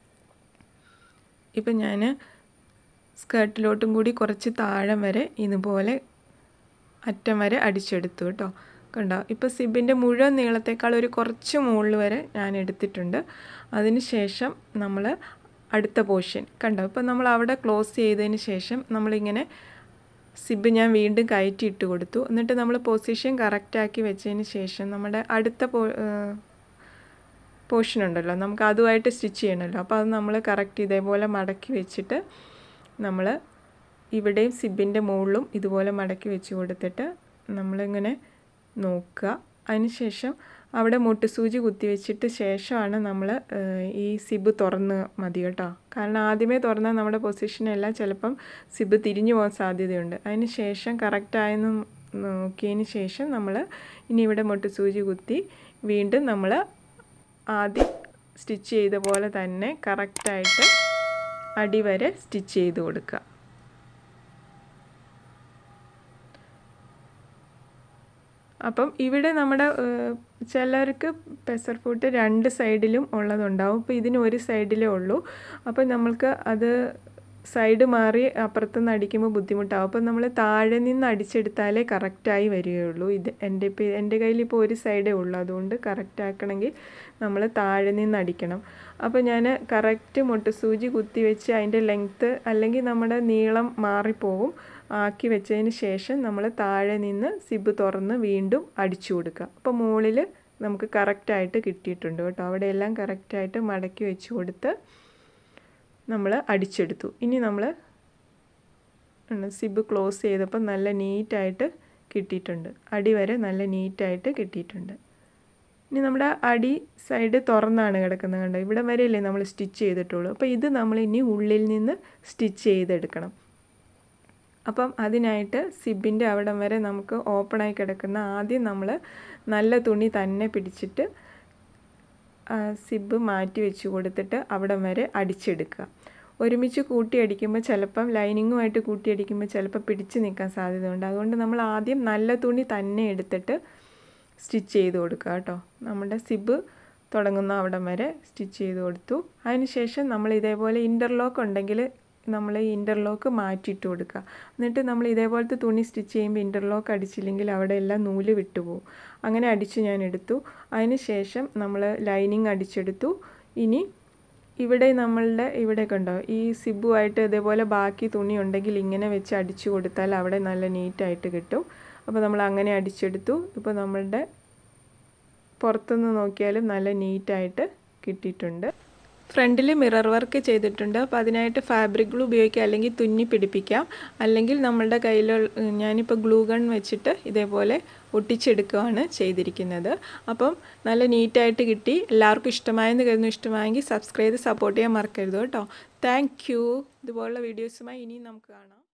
ഇപ്പം ഞാൻ സ്കേർട്ടിലോട്ടും കൂടി കുറച്ച് താഴം വരെ ഇതുപോലെ അറ്റം വരെ അടിച്ചെടുത്തു കേട്ടോ. കണ്ടോ, ഇപ്പോൾ സിബിൻ്റെ മുഴുവൻ നീളത്തേക്കാൾ ഒരു കുറച്ച് മുകളിൽ വരെ ഞാൻ എടുത്തിട്ടുണ്ട്. അതിന് ശേഷം നമ്മൾ അടുത്ത പോർഷൻ കണ്ടോ, ഇപ്പോൾ നമ്മൾ അവിടെ ക്ലോസ് ചെയ്തതിന് ശേഷം നമ്മളിങ്ങനെ സിബ് ഞാൻ വീണ്ടും കയറ്റി ഇട്ട് കൊടുത്തു. എന്നിട്ട് നമ്മൾ പൊസിഷൻ കറക്റ്റാക്കി വെച്ചതിന് ശേഷം നമ്മുടെ അടുത്ത പോ പോർഷൻ ഉണ്ടല്ലോ, നമുക്ക് അതുമായിട്ട് സ്റ്റിച്ച് ചെയ്യണമല്ലോ. അപ്പോൾ അത് നമ്മൾ കറക്റ്റ് ഇതേപോലെ മടക്കി വെച്ചിട്ട് നമ്മൾ ഇവിടെയും സിബിൻ്റെ മുകളിലും ഇതുപോലെ മടക്കി വെച്ച് കൊടുത്തിട്ട് നമ്മളിങ്ങനെ നോക്കുക. അതിന് ശേഷം അവിടെ മുട്ടുസൂചി കുത്തി വെച്ചിട്ട് ശേഷമാണ് നമ്മൾ ഈ സിബ് തുറന്ന് മതി കേട്ടോ. കാരണം ആദ്യമേ തുറന്നാൽ നമ്മുടെ പൊസിഷനെല്ലാം ചിലപ്പം സിബ് തിരിഞ്ഞു പോകാൻ സാധ്യതയുണ്ട്. അതിന് ശേഷം കറക്റ്റായെന്ന് നോക്കിയതിന് ശേഷം നമ്മൾ ഇനി ഇവിടെ മുട്ടുസൂചി കുത്തി വീണ്ടും നമ്മൾ ആദ്യം സ്റ്റിച്ച് ചെയ്ത പോലെ തന്നെ കറക്റ്റായിട്ട് അടിവരെ സ്റ്റിച്ച് ചെയ്ത് കൊടുക്കുക. അപ്പം ഇവിടെ നമ്മുടെ ചിലർക്ക് പെസർ ഫൂട്ട് രണ്ട് സൈഡിലും ഉള്ളതുണ്ടാവും. അപ്പോൾ ഇതിന് ഒരു സൈഡിലേ ഉള്ളൂ. അപ്പോൾ നമ്മൾക്ക് അത് സൈഡ് മാറി അപ്പുറത്തുനിന്ന് അടിക്കുമ്പോൾ ബുദ്ധിമുട്ടാവും. അപ്പോൾ നമ്മൾ താഴെ നിന്ന് അടിച്ചെടുത്താലേ കറക്റ്റായി വരികയുള്ളൂ. ഇത് എൻ്റെ ഇപ്പോൾ എൻ്റെ കയ്യിൽ ഇപ്പോൾ ഒരു സൈഡേ ഉള്ളൂ, അതുകൊണ്ട് കറക്റ്റ് ആക്കണമെങ്കിൽ നമ്മൾ താഴെ നിന്ന് അടിക്കണം. അപ്പോൾ ഞാൻ കറക്റ്റ് മുട്ടുസൂചി കുത്തി വെച്ച് അതിൻ്റെ ലെങ്ത്ത് അല്ലെങ്കിൽ നമ്മുടെ നീളം മാറിപ്പോകും ആക്കി വെച്ചതിന് ശേഷം നമ്മൾ താഴെ നിന്ന് സിബ് തുറന്ന് വീണ്ടും അടിച്ചു കൊടുക്കുക. അപ്പോൾ മുകളിൽ നമുക്ക് കറക്റ്റായിട്ട് കിട്ടിയിട്ടുണ്ട് കേട്ടോ. അവിടെയെല്ലാം കറക്റ്റായിട്ട് മടക്കി വെച്ച് കൊടുത്ത് നമ്മൾ അടിച്ചെടുത്തു. ഇനി നമ്മൾ സിബ് ക്ലോസ് ചെയ്തപ്പോൾ നല്ല നീറ്റായിട്ട് കിട്ടിയിട്ടുണ്ട്. അടി വരെ നല്ല നീറ്റായിട്ട് കിട്ടിയിട്ടുണ്ട്. ഇനി നമ്മുടെ അടി സൈഡ് തുറന്നാണ് കിടക്കുന്നത് കണ്ടോ, ഇവിടെ വരെയല്ലേ നമ്മൾ സ്റ്റിച്ച് ചെയ്തിട്ടുള്ളൂ. അപ്പോൾ ഇത് നമ്മൾ ഇനി ഉള്ളിൽ നിന്ന് സ്റ്റിച്ച് ചെയ്തെടുക്കണം. അപ്പം അതിനായിട്ട് സിബിൻ്റെ അവിടം വരെ നമുക്ക് ഓപ്പണായി കിടക്കുന്ന ആദ്യം നമ്മൾ നല്ല തുണി തന്നെ പിടിച്ചിട്ട് സിബ് മാറ്റി വെച്ച് കൊടുത്തിട്ട് അവിടം വരെ അടിച്ചെടുക്കുക. ഒരുമിച്ച് കൂട്ടി അടിക്കുമ്പോൾ ചിലപ്പം ലൈനിങ്ങുമായിട്ട് കൂട്ടി അടിക്കുമ്പോൾ ചിലപ്പോൾ പിടിച്ച് നിൽക്കാൻ സാധ്യതയുണ്ട്. അതുകൊണ്ട് നമ്മൾ ആദ്യം നല്ല തുണി തന്നെ എടുത്തിട്ട് സ്റ്റിച്ച് ചെയ്ത് കൊടുക്കുക കേട്ടോ. നമ്മുടെ സിബ് തുടങ്ങുന്ന അവിടം വരെ സ്റ്റിച്ച് ചെയ്ത് കൊടുത്തു. അതിന് ശേഷം നമ്മൾ ഇതേപോലെ ഇൻ്റർലോക്ക് ഉണ്ടെങ്കിൽ നമ്മൾ ഈ ഇൻ്റർലോക്ക് മാറ്റിയിട്ട് കൊടുക്കുക. എന്നിട്ട് നമ്മൾ ഇതേപോലത്തെ തുണി സ്റ്റിച്ച് ചെയ്യുമ്പോൾ ഇൻ്റർലോക്ക് അടിച്ചില്ലെങ്കിൽ അവിടെ എല്ലാം നൂല് വിട്ടുപോകും. അങ്ങനെ അടിച്ച് ഞാൻ എടുത്തു. അതിന് ശേഷം നമ്മൾ ലൈനിങ് അടിച്ചെടുത്തു. ഇനി ഇവിടെ നമ്മളുടെ ഇവിടെ കണ്ടോ ഈ സിബുമായിട്ട് ഇതേപോലെ ബാക്കി തുണി ഉണ്ടെങ്കിൽ ഇങ്ങനെ വെച്ച് അടിച്ചു കൊടുത്താൽ അവിടെ നല്ല നീറ്റായിട്ട് കിട്ടും. അപ്പോൾ നമ്മൾ അങ്ങനെ അടിച്ചെടുത്തു. ഇപ്പോൾ നമ്മളുടെ പുറത്തുനിന്ന് നോക്കിയാലും നല്ല നീറ്റായിട്ട് കിട്ടിയിട്ടുണ്ട്. ഫ്രണ്ടിൽ മിറർ വർക്ക് ചെയ്തിട്ടുണ്ട്. അപ്പോൾ അതിനായിട്ട് ഫാബ്രിക് ഗ്ലൂ ഉപയോഗിക്കാം, അല്ലെങ്കിൽ തുന്നി പിടിപ്പിക്കാം, അല്ലെങ്കിൽ നമ്മളുടെ കയ്യിൽ ഞാനിപ്പോൾ ഗ്ലൂ ഗൺ വെച്ചിട്ട് ഇതേപോലെ ഒട്ടിച്ചെടുക്കുകയാണ് ചെയ്തിരിക്കുന്നത്. അപ്പം നല്ല നീറ്റായിട്ട് കിട്ടി. എല്ലാവർക്കും ഇഷ്ടമായെന്ന് കരുതുന്നു. ഇഷ്ടമായെങ്കിൽ സബ്സ്ക്രൈബ് ചെയ്ത് സപ്പോർട്ട് ചെയ്യാൻ മറക്കരുത് കേട്ടോ. Thank you. ഇതുപോലുള്ള വീഡിയോസുമായി ഇനിയും നമുക്ക് കാണാം.